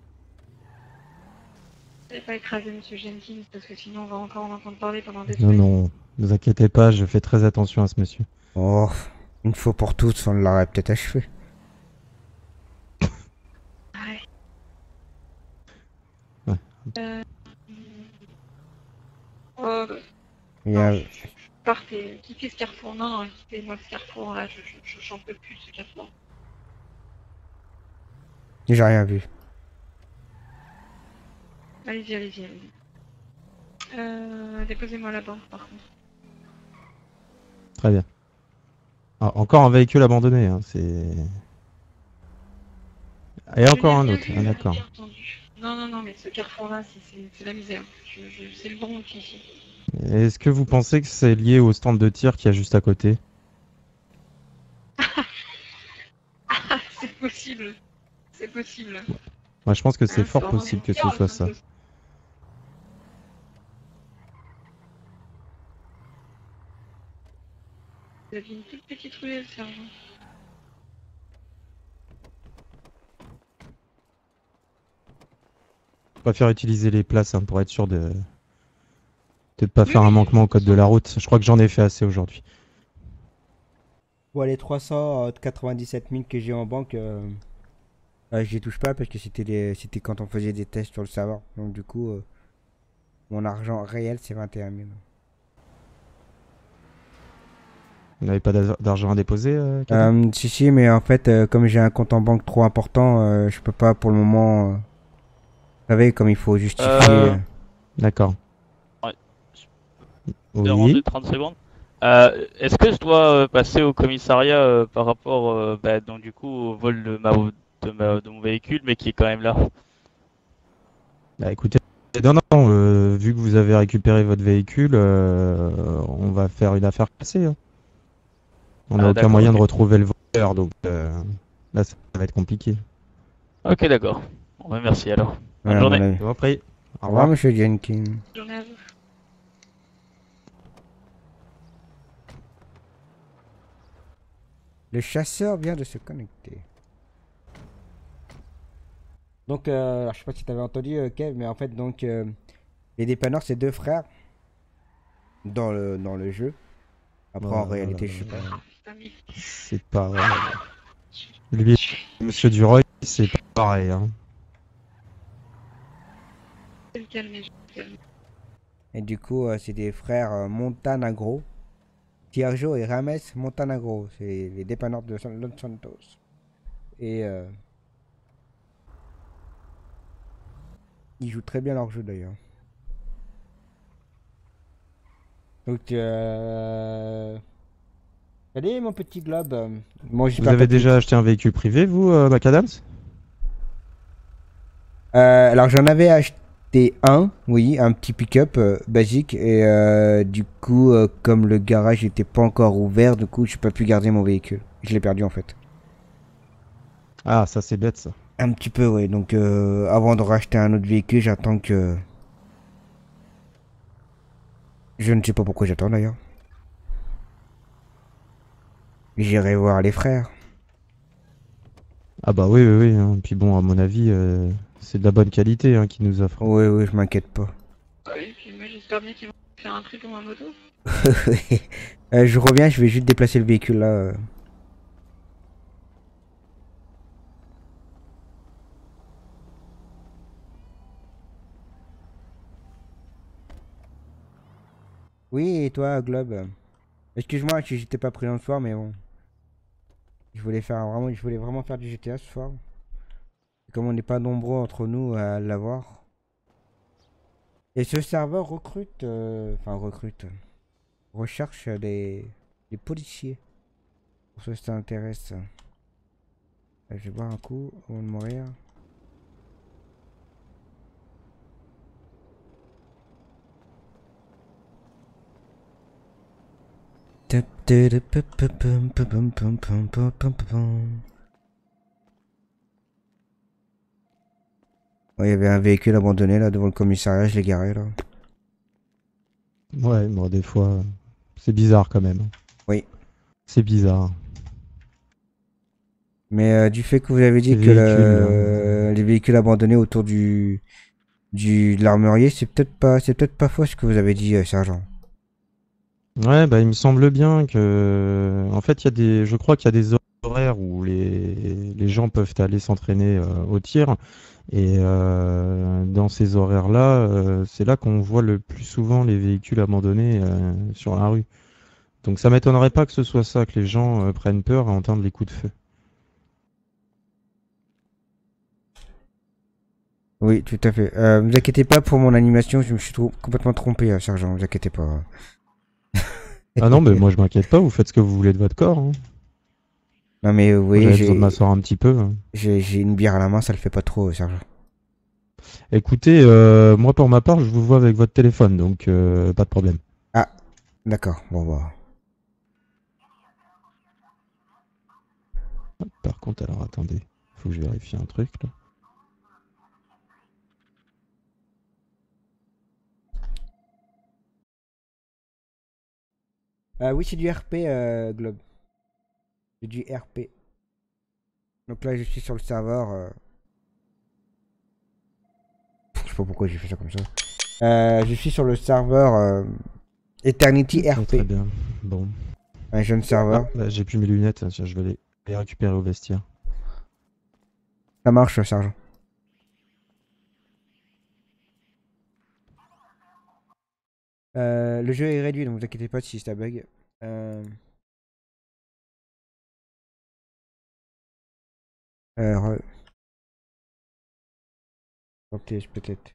Speaker 5: N'allez pas écraser monsieur Jenkins, parce que sinon on va encore en entendre parler pendant des
Speaker 2: Non,
Speaker 5: semaines.
Speaker 2: non, ne vous inquiétez pas, je fais très attention à ce monsieur.
Speaker 1: Oh, une fois pour toutes, on l'aurait peut-être achevé.
Speaker 5: Ouais.
Speaker 2: Ouais.
Speaker 5: Euh... Oh, bah,
Speaker 1: Il y a-
Speaker 5: non, je- je- partez, quittez ce carrefour. Non, non, quittez-moi ce carrefour là, je, je, je- j'en peux plus de ce carrefour.
Speaker 1: J'ai rien vu.
Speaker 5: Allez-y, allez-y, allez-y. Euh, déposez-moi la banque par contre.
Speaker 2: Très bien. Ah, encore un véhicule abandonné, hein, c'est... Et
Speaker 5: Je
Speaker 2: encore
Speaker 5: l'ai
Speaker 2: un
Speaker 5: bien
Speaker 2: autre,
Speaker 5: vu,
Speaker 2: ah,
Speaker 5: bien
Speaker 2: d'accord.
Speaker 5: entendu. Non, non, non, mais ce carrefour-là, c'est- c'est c'est la misère. Je, je, c'est le bon outil ici.
Speaker 2: Est-ce que vous pensez que c'est lié au stand de tir qu'il y a juste à côté?
Speaker 5: Ah, c'est possible. C'est possible.
Speaker 2: Moi, je pense que c'est
Speaker 5: Hein,
Speaker 2: fort
Speaker 5: vraiment
Speaker 2: possible
Speaker 5: des
Speaker 2: que ce
Speaker 5: perles,
Speaker 2: soit ça.
Speaker 5: Vous aviez une toute petite ruelle, sergent.
Speaker 2: Je préfère utiliser les places hein, pour être sûr de de ne pas
Speaker 5: Oui,
Speaker 2: faire un
Speaker 5: oui.
Speaker 2: manquement au code de la route. Je crois que j'en ai fait assez aujourd'hui.
Speaker 1: Bon, les trois cent quatre-vingt-dix-sept mille que j'ai en banque, euh, euh, j'y touche pas parce que c'était les... c'était quand on faisait des tests sur le serveur. Donc du coup, euh, mon argent réel, c'est vingt et un mille.
Speaker 2: Vous n'avez pas d'ar- d'argent à déposer euh, Kevin
Speaker 1: Euh, si, si, mais en fait, euh, comme j'ai un compte en banque trop important, euh, je peux pas pour le moment... euh, Vous savez, comme il faut justifier...
Speaker 7: Euh,
Speaker 1: euh,
Speaker 2: D'accord.
Speaker 7: Ouais. Déranger
Speaker 2: Oui.
Speaker 7: trente secondes. Euh, Est-ce que je dois euh, passer au commissariat euh, par rapport, euh, bah, donc du coup, au vol de ma, de ma- de mon véhicule, mais qui est quand même là?
Speaker 2: Bah écoutez, non, non, euh, vu que vous avez récupéré votre véhicule, euh, on va faire une affaire classée. Hein. On n'a
Speaker 7: Ah,
Speaker 2: aucun
Speaker 7: d'accord,
Speaker 2: moyen
Speaker 7: ok.
Speaker 2: de retrouver le voleur, donc euh, là, ça va être compliqué.
Speaker 7: Ok, d'accord. Bon, bah, merci alors. Bonne
Speaker 1: voilà,
Speaker 7: journée.
Speaker 1: mon avis.
Speaker 2: Je vous en prie. Au
Speaker 1: Au revoir,
Speaker 2: revoir.
Speaker 1: monsieur Jenkins.
Speaker 5: Bonne journée à vous.
Speaker 1: Le chasseur vient de se connecter. Donc, euh, alors, je sais pas si tu avais entendu, euh, Kev, mais en fait, donc, euh, les dépanneurs, c'est deux frères dans le, dans le jeu. Après, en
Speaker 2: Voilà,
Speaker 1: réalité,
Speaker 2: voilà,
Speaker 1: je sais pas.
Speaker 5: Ah, putain, mais
Speaker 2: C'est pas vrai. Lui, monsieur Duroy, c'est pas pareil. Hein.
Speaker 5: je vais me calmer, je vais me calmer.
Speaker 1: Et du coup, euh, c'est des frères euh, Montanagro. Sergio et Rames Montanagro. C'est les dépanneurs de San- Los Santos. Et euh, ils jouent très bien leur jeu d'ailleurs. Donc, euh... allez, mon petit globe. euh, Moi,
Speaker 2: Vous
Speaker 1: j'espère
Speaker 2: avez
Speaker 1: pas que-
Speaker 2: déjà acheté un véhicule privé, vous, euh, McAdams?
Speaker 1: Euh, alors, j'en avais acheté un, oui, un petit pick-up euh, basique. Et euh, du coup, euh, comme le garage n'était pas encore ouvert, du coup, je n'ai pas pu garder mon véhicule. Je l'ai perdu en fait.
Speaker 2: Ah, ça c'est bête ça.
Speaker 1: Un petit peu, oui. Donc, euh, avant de racheter un autre véhicule, j'attends que. Je ne sais pas pourquoi j'attends d'ailleurs. J'irai voir les frères.
Speaker 2: Ah bah oui, oui, oui. Hein. Puis bon, à mon avis, euh, c'est de la bonne qualité hein, qu'ils nous offrent.
Speaker 1: Oui, oui, je m'inquiète pas.
Speaker 5: Oui, puis moi j'espère bien qu'ils vont faire un prix pour ma moto.
Speaker 1: Euh, je reviens, je vais juste déplacer le véhicule là. euh. Oui, et toi, Globe? Excuse-moi, je- j'étais pas présent ce soir, mais bon. Je voulais faire vraiment, je voulais vraiment faire du G T A ce soir. Et comme on n'est pas nombreux entre nous à l'avoir. Et ce serveur recrute, euh, enfin recrute, recherche des, des policiers. Pour ceux que ça intéresse. Euh, Je vais boire un coup avant de mourir. Ouais, il y avait un véhicule abandonné là devant le commissariat, je l'ai garé là.
Speaker 2: Ouais, bon, des fois, c'est bizarre quand même.
Speaker 1: Oui.
Speaker 2: C'est bizarre.
Speaker 1: Mais euh, du fait que vous avez dit
Speaker 2: Les
Speaker 1: que
Speaker 2: véhicules,
Speaker 1: le- les véhicules abandonnés autour du du de l'armurier, c'est peut-être pas c'est peut-être pas faux ce que vous avez dit, euh, sergent.
Speaker 2: Ouais, bah il me semble bien que, en fait, il y a des, je crois qu'il y a des horaires où les, les gens peuvent aller s'entraîner euh, au tir, et euh, dans ces horaires-là, euh, c'est là qu'on voit le plus souvent les véhicules abandonnés euh, sur la rue. Donc ça m'étonnerait pas que ce soit ça, que les gens euh, prennent peur à entendre les coups de feu.
Speaker 1: Oui, tout à fait. Euh, vous inquiétez pas pour mon animation, je me suis trop- complètement trompé, euh, sergent. Vous inquiétez pas.
Speaker 2: Ah non, mais moi je m'inquiète pas, vous faites ce que vous voulez de votre corps. Hein.
Speaker 1: Non mais euh,
Speaker 2: Moi,
Speaker 1: oui,
Speaker 2: j'avais besoin de
Speaker 1: j'ai
Speaker 2: m'asseoir un petit peu. hein.
Speaker 1: j'ai j'ai une bière à la main, ça le fait pas trop, euh, sergent.
Speaker 2: Écoutez, euh, moi pour ma part, je vous vois avec votre téléphone, donc euh, pas de problème.
Speaker 1: Ah, d'accord. Bon bah.
Speaker 2: Par contre, alors attendez, faut que je vérifie un truc là.
Speaker 1: Euh, oui, c'est du R P, euh, Globe. C'est du R P. Donc là, je suis sur le serveur. euh. Je sais pas pourquoi j'ai fait ça comme ça. Euh, je suis sur le serveur euh, Eternity
Speaker 2: Très,
Speaker 1: R
Speaker 2: très
Speaker 1: P.
Speaker 2: bien. Bon.
Speaker 1: Un jeune serveur.
Speaker 2: Ah, là, j'ai plus mes lunettes, tiens, je vais les, les récupérer au vestiaire.
Speaker 1: Ça marche, sergent. Euh, le jeu est réduit, donc vous inquiétez pas si ça bug. Euh... Euh, re- Optez, peut-être.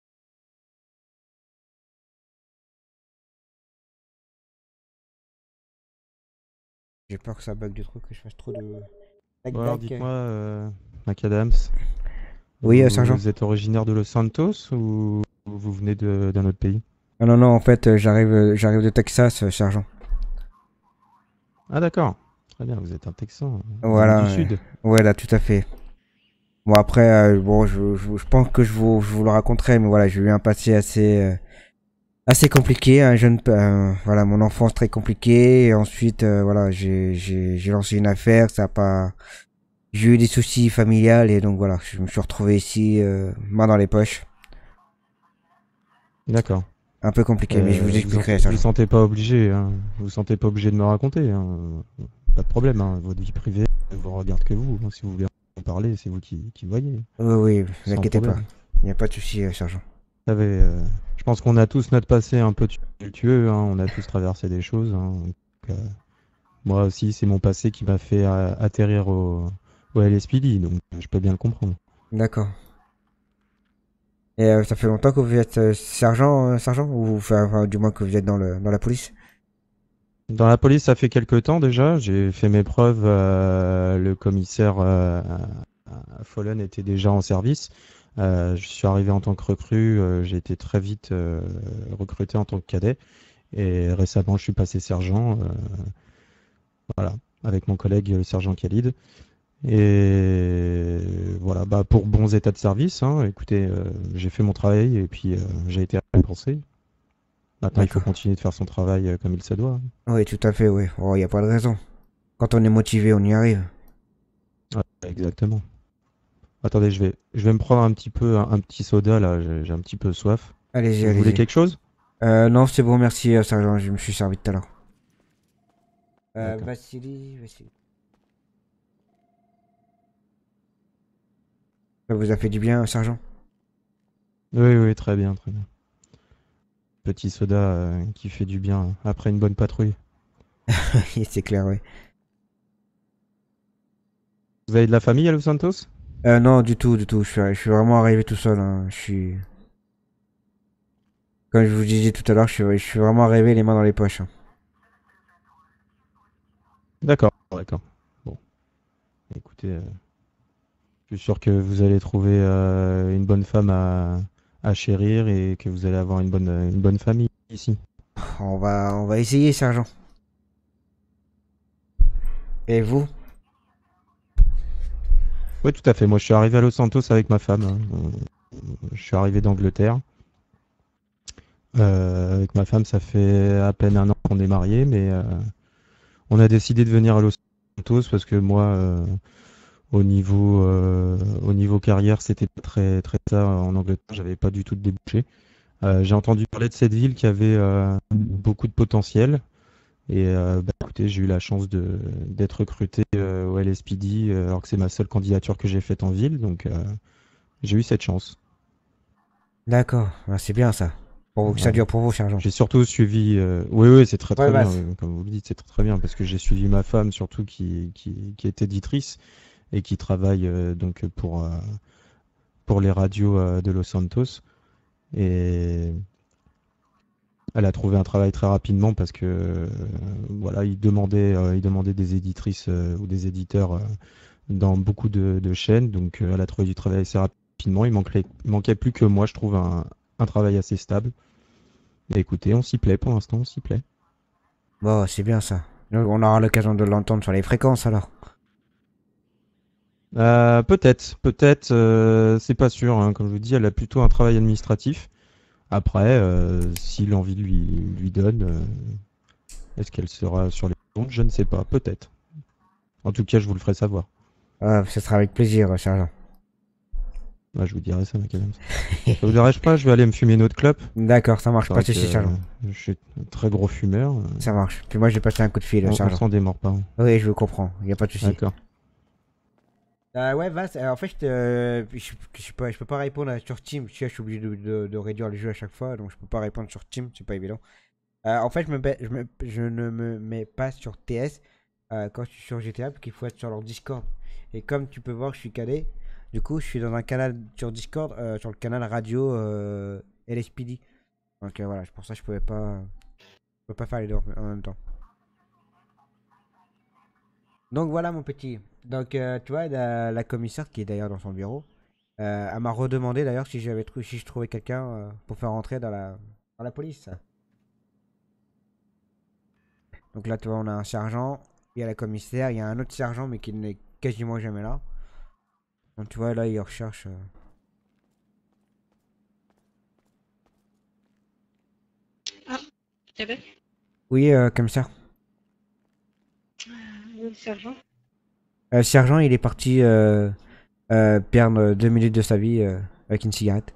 Speaker 1: J'ai peur que ça bug du truc, que je fasse trop de. Tac,
Speaker 2: Bon, alors
Speaker 1: tac.
Speaker 2: dites-moi, euh, McAdams,
Speaker 1: Oui,
Speaker 2: vous,
Speaker 1: euh, sergent.
Speaker 2: vous êtes originaire de Los Santos ou vous venez de- d'un autre pays?
Speaker 1: Non, non, non, en fait, euh, j'arrive euh, j'arrive de Texas, euh, sergent.
Speaker 2: Ah d'accord, très bien, vous êtes un Texan,
Speaker 1: Voilà.
Speaker 2: du
Speaker 1: ouais.
Speaker 2: Sud.
Speaker 1: Ouais, là, tout à fait. Bon, après, euh, bon, je, je, je pense que je vous, je vous le raconterai, mais voilà, j'ai eu un passé assez, euh, assez compliqué, un jeune, euh, voilà, mon enfance très compliquée, et ensuite, euh, voilà, j'ai, j'ai, j'ai lancé une affaire, ça a pas, j'ai eu des soucis familiales, et donc voilà, je me suis retrouvé ici, euh, main dans les poches.
Speaker 2: D'accord.
Speaker 1: Un peu compliqué, mais je vous
Speaker 2: Euh, vous
Speaker 1: expliquerai
Speaker 2: vous
Speaker 1: ça.
Speaker 2: vous sentez pas obligé, hein. Vous vous sentez pas obligé de me raconter, hein. Pas de problème, hein. Votre vie privée ne vous regarde que vous, hein. Si vous voulez en parler, c'est vous qui, qui voyez.
Speaker 1: Oui, oui, vous
Speaker 2: Sans
Speaker 1: inquiétez pas.
Speaker 2: problème.
Speaker 1: Il n'y a pas de souci, euh, sergent.
Speaker 2: savez, euh, je pense qu'on a tous notre passé un peu tumultueux, hein, on a tous traversé des choses. Hein, donc, euh, moi aussi, c'est mon passé qui m'a fait euh, atterrir au, au L S P D, donc je peux bien le comprendre.
Speaker 1: D'accord. Et euh, ça fait longtemps que vous êtes euh, sergent, euh, sergent ou enfin, enfin, du moins que vous êtes dans le dans la police?
Speaker 2: Dans la police, ça fait quelques temps déjà. J'ai fait mes preuves. Euh, le commissaire euh, Follen était déjà en service. Euh, je suis arrivé en tant que recrue. Euh, j'ai été très vite euh, recruté en tant que cadet. Et récemment, je suis passé sergent. Euh, voilà, avec mon collègue le sergent Khalid. Et voilà, bah, pour bons états de service. Hein, écoutez, euh, j'ai fait mon travail et puis euh, j'ai été récompensé. Maintenant, il faut
Speaker 1: D'accord.
Speaker 2: continuer de faire son travail euh, comme il se doit.
Speaker 1: Oui, tout à fait, oui. Oh, y a pas de raison. Quand on est motivé, on y arrive.
Speaker 2: Ouais, exactement. Attendez, je vais, je vais me prendre un petit peu, un, un petit soda là, j'ai j'ai un petit peu soif.
Speaker 1: Allez-y,
Speaker 2: Vous voulez
Speaker 1: allez-y.
Speaker 2: quelque chose?
Speaker 1: Euh, non, c'est bon, merci, euh, sergent. Je me suis servi tout à l'heure. Euh,
Speaker 2: D'accord.
Speaker 1: Vassili, Vassili. Ça vous a fait du bien, sergent?
Speaker 2: Oui, oui, très bien, très bien. Petit soda euh, qui fait du bien après une bonne patrouille.
Speaker 1: Oui, c'est clair, oui.
Speaker 2: Vous avez de la famille à Los Santos?
Speaker 1: Euh, non, du tout, du tout. Je suis, je suis vraiment arrivé tout seul. Hein. Je suis, comme je vous disais tout à l'heure, je suis, je suis vraiment arrivé les mains dans les poches. Hein.
Speaker 2: D'accord, d'accord. Bon, écoutez, euh, je suis sûr que vous allez trouver euh, une bonne femme à, à chérir et que vous allez avoir une bonne, une bonne famille ici.
Speaker 1: On va, on va essayer, sergent. Et vous?
Speaker 2: Oui, tout à fait. Moi, je suis arrivé à Los Santos avec ma femme. Hein. Euh, Je suis arrivé d'Angleterre. Euh, avec ma femme, ça fait à peine un an qu'on est mariés, mais euh, on a décidé de venir à Los Santos parce que moi, euh, au niveau, euh, au niveau carrière, c'était pas très, très ça en Angleterre. J'avais pas du tout de débouché. Euh, j'ai entendu parler de cette ville qui avait euh, beaucoup de potentiel. Et euh, bah, écoutez, j'ai eu la chance de d'être recruté euh, au L S P D euh, alors que c'est ma seule candidature que j'ai faite en ville. Donc euh, j'ai eu cette chance.
Speaker 1: D'accord, ah, c'est bien ça. Pour vous, que ça
Speaker 2: Voilà.
Speaker 1: dure pour vous, sergent.
Speaker 2: J'ai surtout suivi. euh, Oui, oui, c'est très
Speaker 1: Ouais,
Speaker 2: très
Speaker 1: bah,
Speaker 2: bien.
Speaker 1: c'est-
Speaker 2: euh, Comme vous le dites, c'est très très bien parce que j'ai suivi ma femme surtout qui, qui, qui est éditrice et qui travaille euh, donc pour, euh, pour les radios euh, de Los Santos. Et elle a trouvé un travail très rapidement parce que euh, voilà, il demandait, euh, il demandait des éditrices euh, ou des éditeurs euh, dans beaucoup de, de chaînes. Donc euh, elle a trouvé du travail assez rapidement. Il manquait, il manquait plus que moi, je trouve, un, un travail assez stable. Et écoutez, on s'y plaît pour l'instant, on s'y plaît.
Speaker 1: bon, c'est bien ça. Donc, on aura l'occasion de l'entendre sur les fréquences alors.
Speaker 2: Euh, peut-être, peut-être, euh, c'est pas sûr. Hein. Comme je vous dis, elle a plutôt un travail administratif. Après, euh, si l'envie lui, lui donne, euh, est-ce qu'elle sera sur les ondes? Je ne sais pas, peut-être. En tout cas, je vous le ferai savoir.
Speaker 1: Ah, ce sera avec plaisir, sergent.
Speaker 2: Bah, je vous dirai ça, mec. Ça vous dérange pas? Je vais aller me fumer une autre clope.
Speaker 1: D'accord, ça marche,
Speaker 2: C'est
Speaker 1: pas
Speaker 2: vrai
Speaker 1: de soucis,
Speaker 2: que
Speaker 1: sergent.
Speaker 2: euh, je suis un très gros fumeur. euh,
Speaker 1: Ça marche. Puis moi, je vais passer un coup de fil,
Speaker 2: On, on
Speaker 1: sergent.
Speaker 2: s'en démord pas. Hein.
Speaker 1: Oui, je vous comprends, y a pas de soucis.
Speaker 2: D'accord.
Speaker 1: Euh, ouais, Vas, euh, en fait, je, te- euh, je, je, sais pas, je peux pas répondre à- sur Team. Tu sais, je suis obligé de, de- de réduire le jeu à chaque fois, donc je peux pas répondre sur Team, c'est pas évident. Euh, en fait, je, me, mets- je, me- je ne me mets pas sur T S euh, quand je suis sur G T A, parce qu'il faut être sur leur Discord. Et comme tu peux voir, je suis calé. Du coup, je suis dans un canal sur Discord, euh, sur le canal radio euh, L S P D. Donc euh, voilà, c'est pour ça que je pouvais pas, je peux pas faire les deux en en même temps. Donc voilà mon petit. Donc euh, tu vois, la, la commissaire qui est d'ailleurs dans son bureau, euh, elle m'a redemandé d'ailleurs si j'avais trou- si je trouvais quelqu'un euh, pour faire rentrer dans la, dans la police. Donc là tu vois, on a un sergent, il y a la commissaire, il y a un autre sergent mais qui n'est quasiment jamais là. Donc tu vois, là il recherche. euh,
Speaker 5: Québec,
Speaker 1: Oui, euh, commissaire.
Speaker 5: le sergent.
Speaker 1: Euh, sergent, il est parti euh, euh, perdre deux minutes de sa vie euh, avec une cigarette.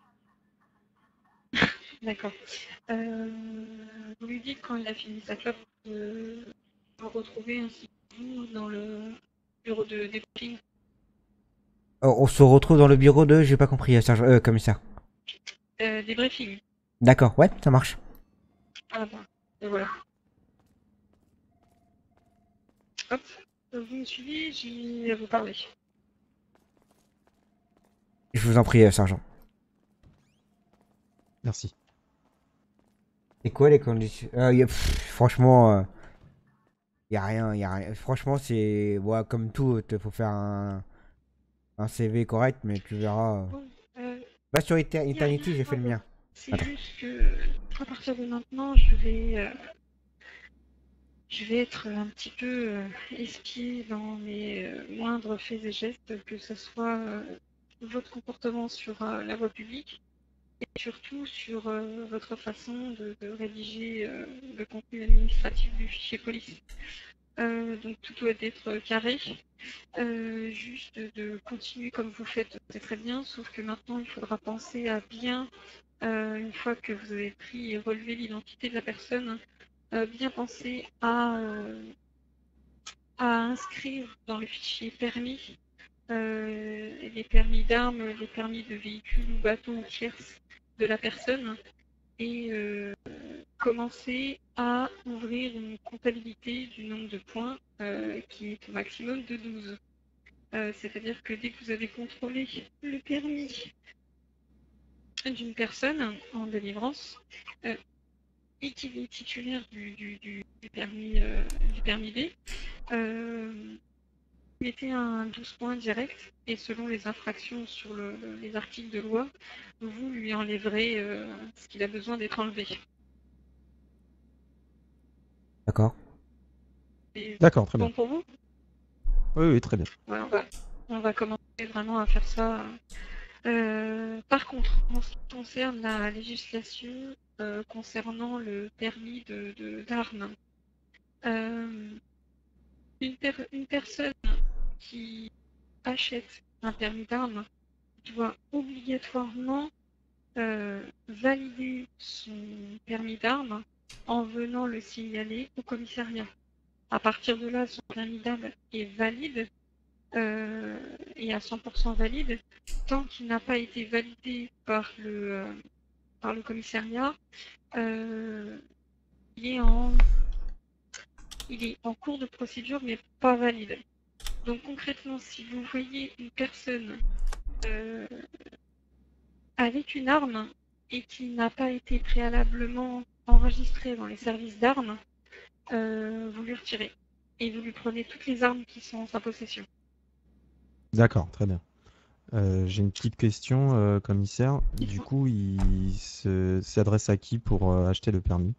Speaker 5: D'accord. Euh, vous lui dites quand il a fini sa clope de me retrouver ainsi que vous dans le bureau de débriefing.
Speaker 1: Oh, on se retrouve dans le bureau de, j'ai pas compris, euh, sergent, euh, commissaire.
Speaker 5: euh, des briefings.
Speaker 1: D'accord, ouais, ça marche.
Speaker 5: Ah bah, et voilà. Hop, vous me suivez, j'ai à vous parler.
Speaker 1: Je vous en prie, euh, sergent.
Speaker 2: Merci.
Speaker 1: C'est quoi les conditions euh, y a- pff, Franchement, euh, y a rien, y a rien. Franchement, c'est ouais, comme tout, il faut faire un, un C V correct, mais tu verras. euh.
Speaker 5: Bon, euh,
Speaker 1: Va sur Eter-
Speaker 5: y a rien
Speaker 1: Eternity, j'ai fait
Speaker 5: à
Speaker 1: le
Speaker 5: voir.
Speaker 1: mien.
Speaker 5: C'est
Speaker 1: Attends.
Speaker 5: juste que à partir de maintenant, je vais, euh, je vais être un petit peu euh, espiée dans mes euh, moindres faits et gestes, que ce soit euh, votre comportement sur euh, la voie publique et surtout sur euh, votre façon de, de rédiger euh, le contenu administratif du fichier police. Euh, donc tout doit être carré. Euh, juste de continuer comme vous faites, c'est très bien, sauf que maintenant il faudra penser à bien, euh, une fois que vous avez pris et relevé l'identité de la personne, euh, bien penser à, euh, à inscrire dans le fichier permis euh, les permis d'armes, les permis de véhicules ou bateaux ou tierces de la personne et euh, commencer à ouvrir une comptabilité du nombre de points euh, qui est au maximum de douze. Euh, C'est-à-dire que dès que vous avez contrôlé le permis d'une personne en délivrance euh, et qu'il est titulaire du, du, du, du permis, euh, du permis B, euh, mettez un douze points direct et selon les infractions sur le, le- les articles de loi, vous lui enlèverez euh, ce qu'il a besoin d'être enlevé.
Speaker 1: D'accord.
Speaker 5: Et
Speaker 2: D'accord, très bien.
Speaker 5: bon pour vous?
Speaker 2: Oui, oui, très bien.
Speaker 5: Ouais, on, va, on va commencer vraiment à faire ça. Euh, par contre, en ce qui concerne la législation euh, concernant le permis de, de- d'armes, euh, une, per- une personne qui achète un permis d'armes doit obligatoirement euh, valider son permis d'armes en venant le signaler au commissariat. À partir de là, son permis d'armes est valide euh, et à cent pour cent valide tant qu'il n'a pas été validé par le, euh, par le commissariat. Euh, il est en il est en cours de procédure mais pas valide. Donc concrètement, si vous voyez une personne euh, avec une arme et qui n'a pas été préalablement enregistrée dans les services d'armes, euh, vous lui retirez et vous lui prenez toutes les armes qui sont en sa possession.
Speaker 2: D'accord, très bien. Euh, j'ai une petite question, euh, commissaire. Du
Speaker 5: Dites-moi.
Speaker 2: coup, il se- s'adresse à qui pour euh, acheter le permis?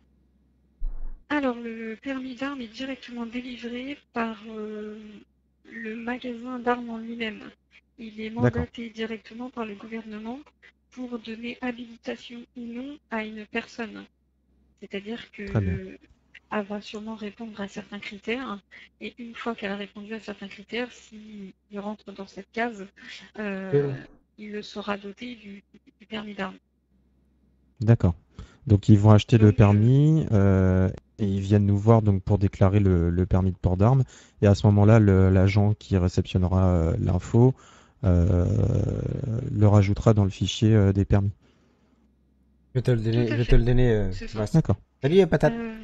Speaker 5: Alors le permis d'armes est directement délivré par euh, le magasin d'armes en lui-même. Il est
Speaker 2: D'accord.
Speaker 5: mandaté directement par le gouvernement pour donner habilitation ou non à une personne. C'est-à-dire
Speaker 2: Très bien.
Speaker 5: que elle va sûrement répondre à certains critères, et une fois qu'elle a répondu à certains critères, s'il rentre dans cette case, euh, il le sera doté du, du permis d'armes.
Speaker 2: D'accord. Donc ils vont acheter le
Speaker 5: Donc, euh,
Speaker 2: permis euh, et ils viennent nous voir donc pour déclarer le, le permis de port d'armes. Et à ce moment-là, le- l'agent qui réceptionnera euh, l'info euh, le rajoutera dans le fichier euh, des permis.
Speaker 1: Je vais te le donner,
Speaker 5: Tout à
Speaker 1: je vais te
Speaker 5: fait.
Speaker 1: le donner, euh,
Speaker 5: C'est ça.
Speaker 1: Mas.
Speaker 2: D'accord.
Speaker 1: Salut, patate.
Speaker 5: Euh,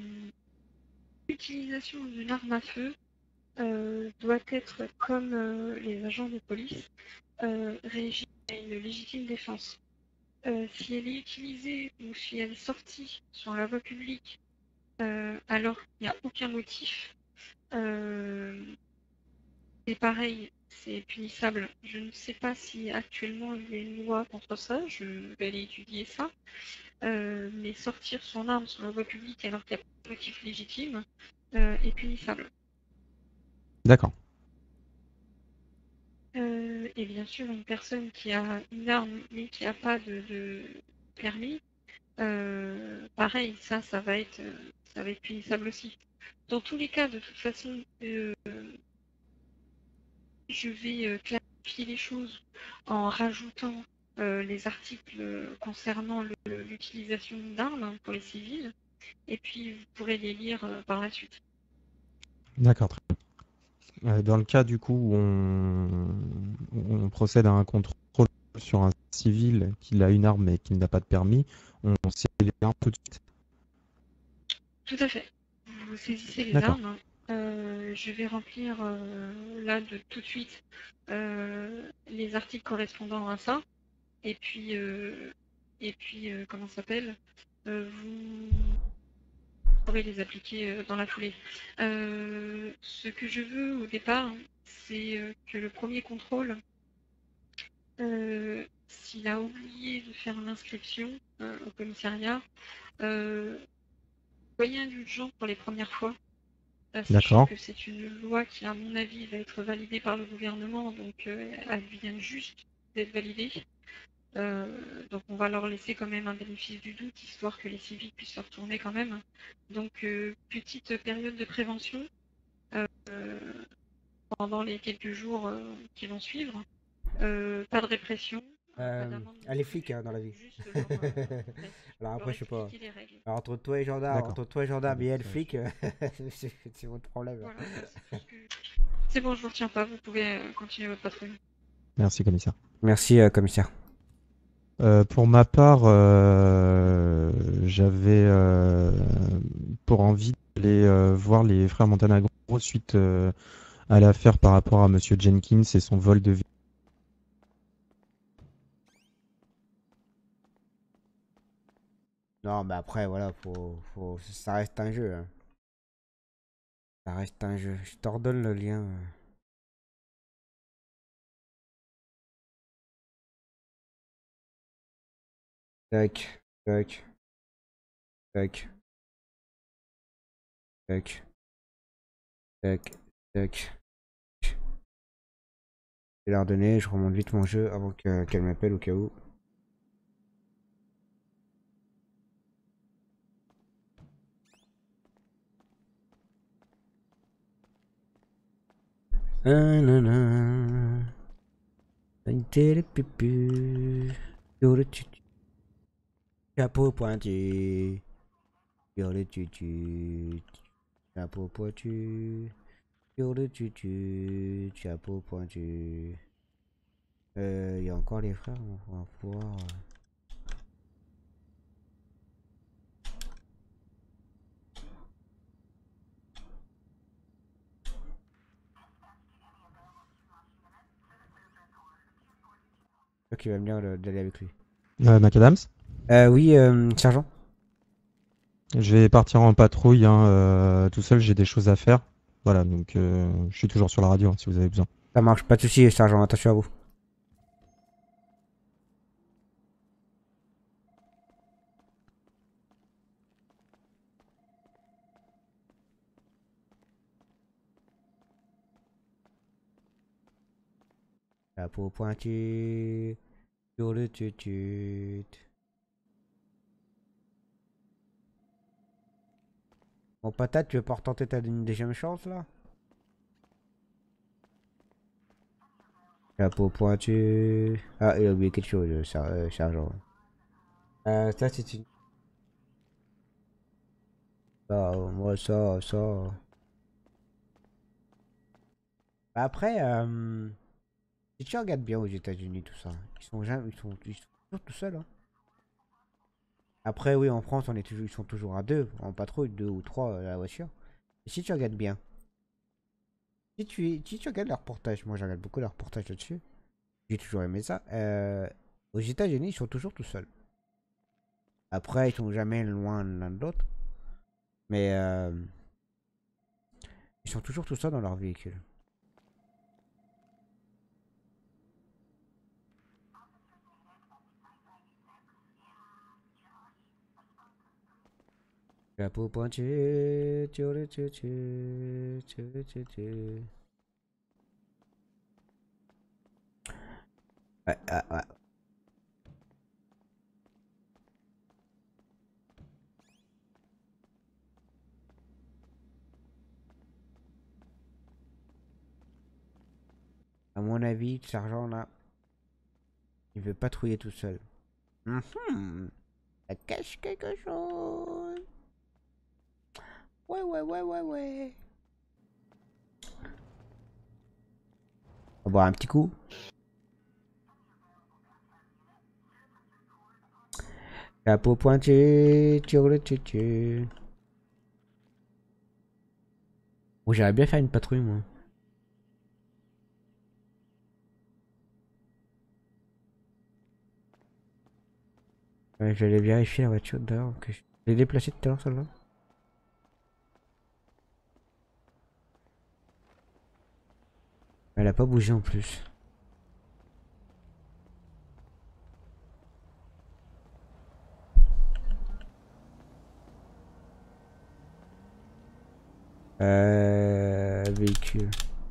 Speaker 5: L'utilisation d'une arme à feu euh, doit être, comme euh, les agents de police, euh, régie à une légitime défense. Euh, si elle est utilisée ou si elle est sortie sur la voie publique euh, alors qu'il n'y a aucun motif, euh, c'est pareil, c'est punissable. Je ne sais pas si actuellement il y a une loi contre ça, je vais aller étudier ça. Euh, mais sortir son arme sur la voie publique alors qu'il n'y a pas de motif légitime euh, est punissable.
Speaker 2: D'accord.
Speaker 5: Euh, et bien sûr, une personne qui a une arme mais qui n'a pas de, de permis, euh, pareil, ça, ça va être, euh, ça va être punissable aussi. Dans tous les cas, de toute façon, euh, je vais euh, clarifier les choses en rajoutant euh, les articles concernant le- l'utilisation d'armes pour les civils, et puis vous pourrez les lire euh, par la suite.
Speaker 2: D'accord. Très bien. Euh, Dans le cas du coup où on, on procède à un contrôle sur un civil qu'il a une arme mais qu'il n'a pas de permis, on sait les armes tout de suite.
Speaker 5: Tout à fait. Vous saisissez les
Speaker 2: D'accord.
Speaker 5: armes. Euh, je vais remplir euh, là de tout de suite euh, les articles correspondant à ça. Et puis, euh, et puis euh, comment ça s'appelle euh, Vous pourrez les appliquer euh, dans la foulée. Euh, ce que je veux au départ, c'est euh, que le premier contrôle, euh, s'il a oublié de faire l'inscription euh, au commissariat, euh, soyez indulgent pour les premières fois. Euh, sachant
Speaker 2: D'accord.
Speaker 5: que c'est une loi qui, à mon avis, va être validée par le gouvernement, donc euh, elle vient juste d'être validée. Euh, donc on va leur laisser quand même un bénéfice du doute, histoire que les civils puissent se retourner quand même. Donc euh, petite période de prévention euh, pendant les quelques jours euh, qui vont suivre. Euh, pas de répression, euh, pas
Speaker 1: Euh,
Speaker 5: d'amende non
Speaker 1: elle est
Speaker 5: plus.
Speaker 1: flic hein, dans la vie.
Speaker 5: Juste leur, euh,
Speaker 1: Alors
Speaker 5: leur
Speaker 1: après, je sais pas.
Speaker 5: expliquer les règles.
Speaker 1: Alors, entre toi et gendarme,
Speaker 2: D'accord.
Speaker 1: entre toi et gendarme et
Speaker 2: Ouais,
Speaker 1: elle
Speaker 2: ça,
Speaker 1: flic, euh, c'est c'est votre problème.
Speaker 5: Voilà, bah, c'est tout ce que- c'est bon, je vous retiens pas, vous pouvez euh, continuer votre patrouille.
Speaker 2: Merci, commissaire.
Speaker 1: Merci, euh, commissaire.
Speaker 2: Euh, pour ma part, euh, j'avais euh, pour envie d'aller euh, voir les frères Montanagro suite euh, à l'affaire par rapport à Monsieur Jenkins et son vol de vie.
Speaker 1: Non, mais après, voilà, faut, faut, ça reste un jeu. Hein. Ça reste un jeu. Je t'ordonne le lien. euh. Tac, tac, tac, tac, tac, tac. Je vais leur donner, je remonte vite mon jeu avant que- qu'elle m'appelle au cas où. Ah, nanana. Une télépupu. Sur le tutu. Chapeau pointu. Sur le tutu. Chapeau pointu. Sur le tutu. Chapeau pointu. Euh, il y a encore les frères, on va pouvoir. Toi qui va me dire de- d'aller avec lui.
Speaker 2: Euh, McAdams,
Speaker 1: Euh, oui, euh, sergent.
Speaker 2: je vais partir en patrouille hein, euh, tout seul, j'ai des choses à faire. Voilà, donc euh, je suis toujours sur la radio hein, si vous avez besoin.
Speaker 1: Ça marche, pas de soucis, sergent, attention à vous. Chapeau pointu. Sur le tutut. Bon, patate, tu veux pas retenter ta une deuxième chance là? Chapeau pointu. Ah, il a oublié quelque chose, euh, ser- euh, sergent. Euh, ça c'est une. Ça, euh, moi, ça, ça. Bah, après, euh, si tu regardes bien aux États-Unis, tout ça, ils sont jamais, ils sont, ils sont toujours tout seuls. Hein. Après, oui, en France, on est toujours, ils sont toujours à deux, en patrouille, deux ou trois euh, à la voiture. Et si tu regardes bien, si tu, si tu regardes leurs reportages, moi, je regarde beaucoup leurs reportages là-dessus. J'ai toujours aimé ça. Euh, aux États-Unis, ils sont toujours tout seuls. Après, ils sont jamais loin l'un de l'autre. Mais euh, ils sont toujours tout seuls dans leur véhicule. Chapeau pointu, tchou tchou tchou, tchou tchou tchou. Ouais, ouais, ouais. À mon avis, le sergent là, il veut patrouiller tout seul. Mhm. Ça cache quelque chose. Ouais, ouais, ouais, ouais, ouais. On va boire un petit coup. Chapeau pointu sur le tutu. Oh, j'aimerais bien faire une patrouille, moi. Ouais, j'allais vérifier la voiture d'ailleurs que je l'ai déplacée tout à l'heure, celle-là. Elle a pas bougé en plus. Euh... Véhicule.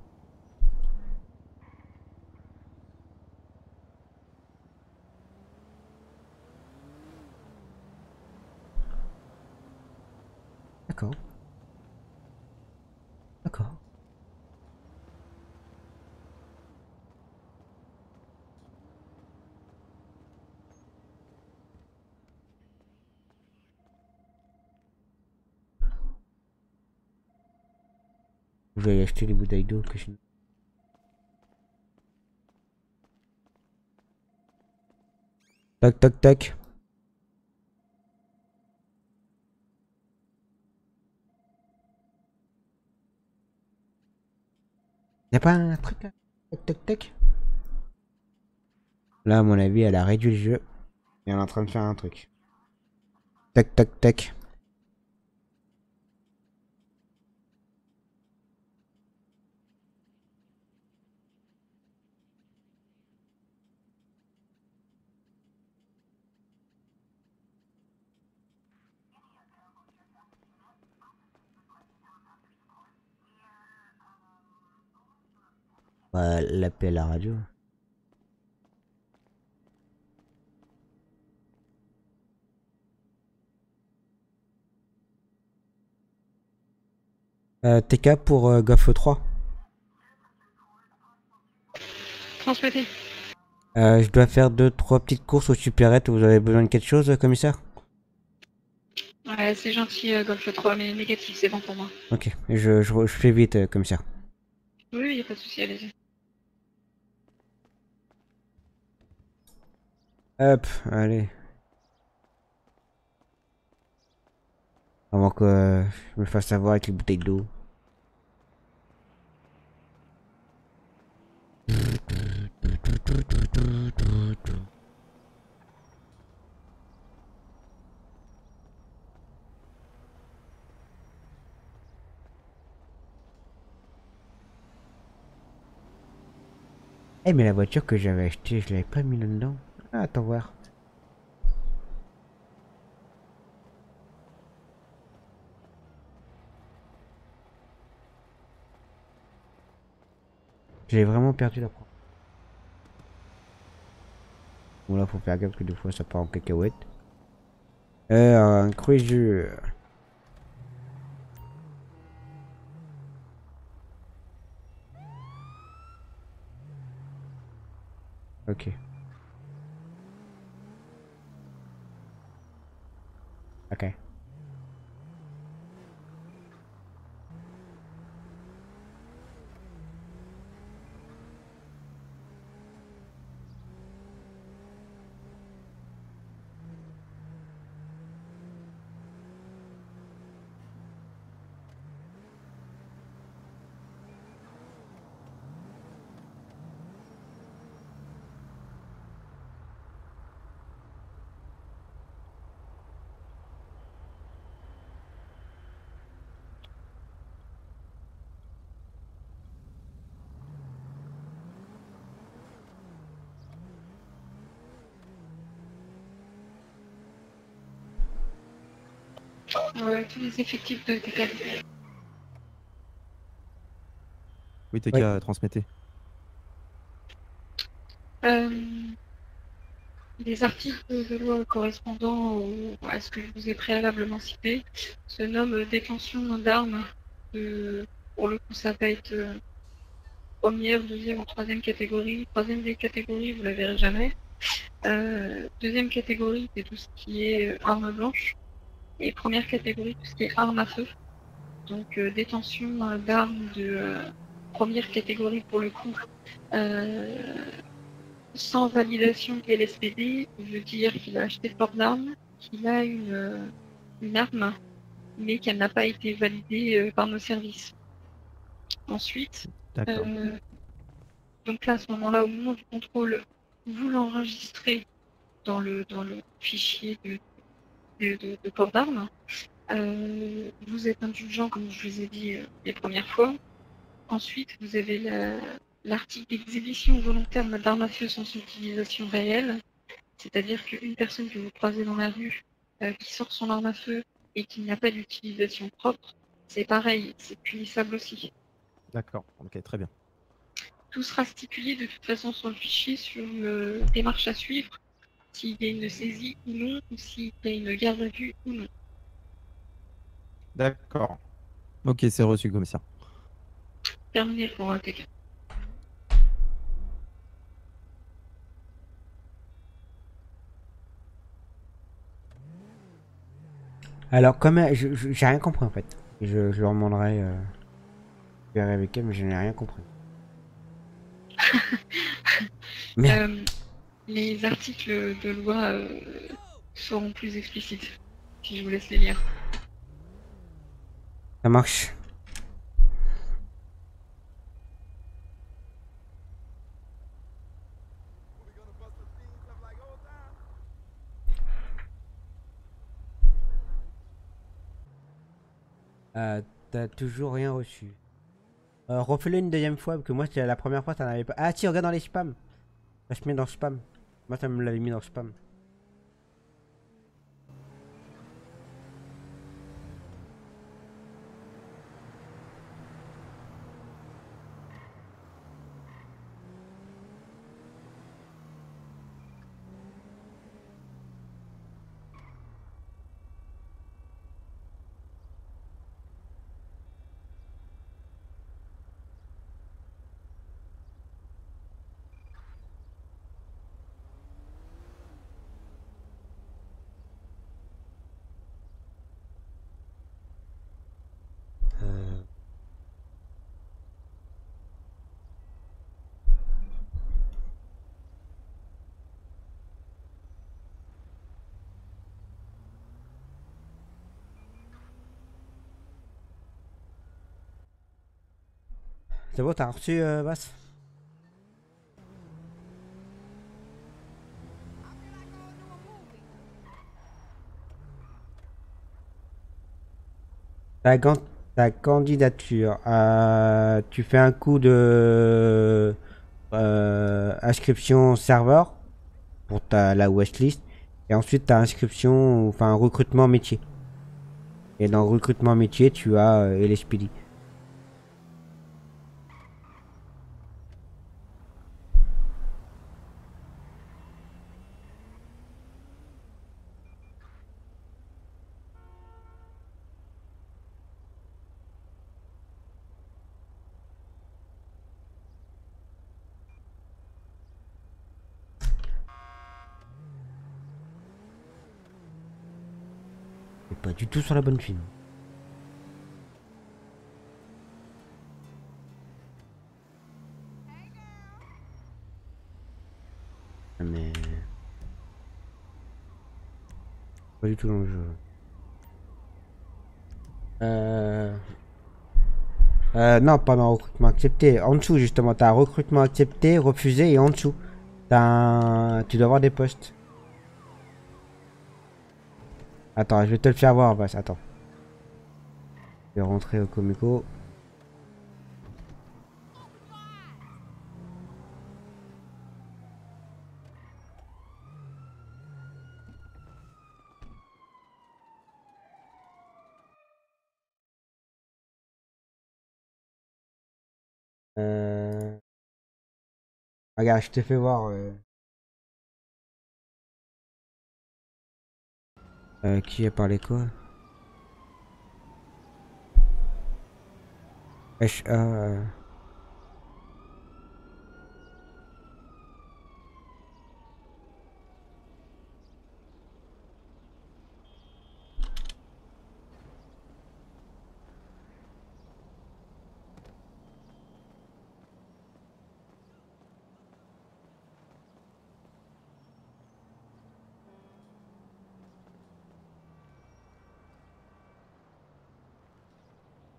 Speaker 1: D'accord. D'accord. Je vais aller acheter les bouteilles d'eau que je... Tac tac tac. Y'a pas un truc là? Tac tac tac. Là à mon avis elle a réduit le jeu. Et elle est en train de faire un truc. Tac tac tac. Ouais, l'appel à la radio. Euh, T K pour euh, Golf trois.
Speaker 5: Transmettez.
Speaker 1: Euh, je dois faire deux trois petites courses au supérette. Vous avez besoin de quelque chose, euh, commissaire?
Speaker 5: Ouais, c'est gentil, euh, Golf trois, mais négatif, c'est bon pour moi.
Speaker 1: Ok, je, je, je fais vite, euh, commissaire.
Speaker 5: Oui, y a pas de souci, allez-y.
Speaker 1: Hop, allez. Avant que euh, je me fasse savoir avec les bouteilles d'eau. Eh mais la voiture que j'avais achetée, je l'avais pas mis là-dedans. Ah, attends voir. J'ai vraiment perdu la preuve. Bon là faut faire gaffe parce que des fois ça part en cacahuète. Euh, un cruiser. Ok. Ok.
Speaker 5: Ouais, tous les effectifs de T K.
Speaker 2: Oui, T K,
Speaker 1: Ouais.
Speaker 2: transmettez.
Speaker 5: Euh, les articles de loi correspondant au- à ce que je vous ai préalablement cité se nomment détention d'armes. Euh, pour le coup, ça va être euh, première, deuxième ou troisième catégorie. Troisième des catégories, vous la verrez jamais. Euh, deuxième catégorie, c'est tout ce qui est euh, armes blanches. Et première catégorie, tout ce qui est armes à feu. Donc euh, détention euh, d'armes de euh, première catégorie pour le coup. Euh, sans validation L S P D, veut dire qu'il a acheté le port d'armes, qu'il a une, euh, une arme, mais qu'elle n'a pas été validée euh, par nos services. Ensuite,
Speaker 2: D'accord.
Speaker 5: euh, donc là, à ce moment-là, au moment du contrôle, vous l'enregistrez dans le, dans le fichier de, de, de- de port d'armes. Euh, vous êtes indulgent, comme je vous ai dit euh, les premières fois. Ensuite, vous avez la- l'article d'exhibition volontaire d'armes à feu sans utilisation réelle. C'est-à-dire qu'une personne que vous croisez dans la rue euh, qui sort son arme à feu et qui n'a pas d'utilisation propre, c'est pareil, c'est punissable aussi.
Speaker 2: D'accord. Ok, très bien.
Speaker 5: Tout sera stipulé de toute façon sur le fichier sur le démarche à suivre, s'il y a une saisie ou non, ou s'il y a une garde à vue ou non.
Speaker 2: D'accord. Ok, c'est reçu, commissaire.
Speaker 5: Terminé pour un T K.
Speaker 1: Alors, comme elle- je- je- j'ai rien compris en fait. Je, je leur demanderai, euh, je verrai avec elle, mais je n'ai rien compris. Merde.
Speaker 5: Euh, les articles de loi euh, seront plus explicites, si je vous laisse les lire.
Speaker 1: Ça marche. Euh, T'as toujours rien reçu. Euh, refais-le une deuxième fois, parce que moi, c'était la première fois, ça n'avait pas. Ah, si, regarde dans les spams. Ça se met dans le spam. Moi, ça me l'avait mis dans le spam. Euh... C'est bon, t'as reçu, euh, Bass? Ta, gan- ta candidature. Euh, tu fais un coup de euh, inscription serveur pour ta, la wishlist. Et ensuite, ta inscription, enfin, recrutement métier. Et dans recrutement métier, tu as euh, L S P D. C'est pas du tout sur la bonne film. Mais... Pas du tout dans le jeu. Euh... Euh, non, pas dans recrutement accepté. En dessous, justement, t'as recrutement accepté, refusé, et en dessous, t'as un... tu dois avoir des postes. Attends, je vais te le faire voir, Bass. Attends. Je vais rentrer au Comico. Euh... Regarde, je t'ai fait voir. Euh... euh, qui a parlé quoi? H A... euh,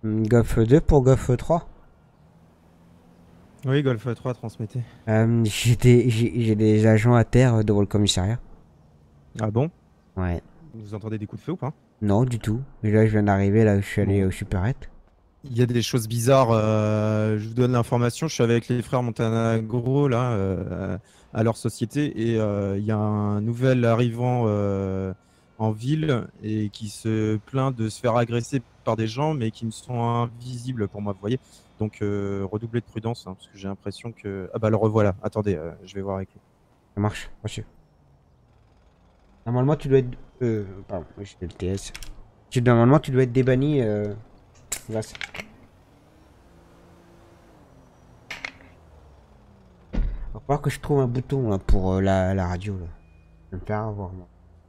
Speaker 1: Golf deux pour Golf trois.
Speaker 2: Oui, Golf trois, transmettez.
Speaker 1: Euh, j'ai des, j'ai j'ai des agents à terre devant le commissariat.
Speaker 2: Ah bon?
Speaker 1: Ouais.
Speaker 2: Vous entendez des coups de feu ou pas?
Speaker 1: Non, du tout. Et là, je viens d'arriver, là, je suis allé
Speaker 2: Bon.
Speaker 1: au supérette.
Speaker 2: Il y a des choses bizarres. euh, je vous donne l'information. Je suis avec les frères Montanagro là euh, à leur société et euh, il y a un nouvel arrivant euh, en ville et qui se plaint de se faire agresser par des gens mais qui ne sont invisibles pour moi. Vous voyez. Donc euh, redoublez de prudence hein, parce que j'ai l'impression que ah bah le revoilà. Attendez, euh, je vais voir avec lui.
Speaker 1: Ça marche, monsieur. Normalement, tu dois être... Euh, pardon, oui, c'était le T S. Tu, normalement, tu dois être débanni. Euh... Là, c'est- Va falloir que je trouve un bouton là, pour euh, la, la radio. Là. Je vais me faire avoir, moi.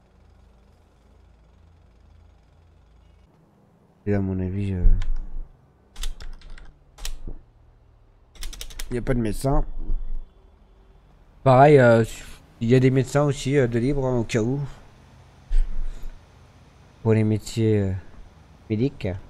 Speaker 1: Et là, à mon avis, euh... il n'y a pas de médecin. Pareil, euh, il y a des médecins aussi euh, de libre hein, au cas où. Pour les métiers euh, médics.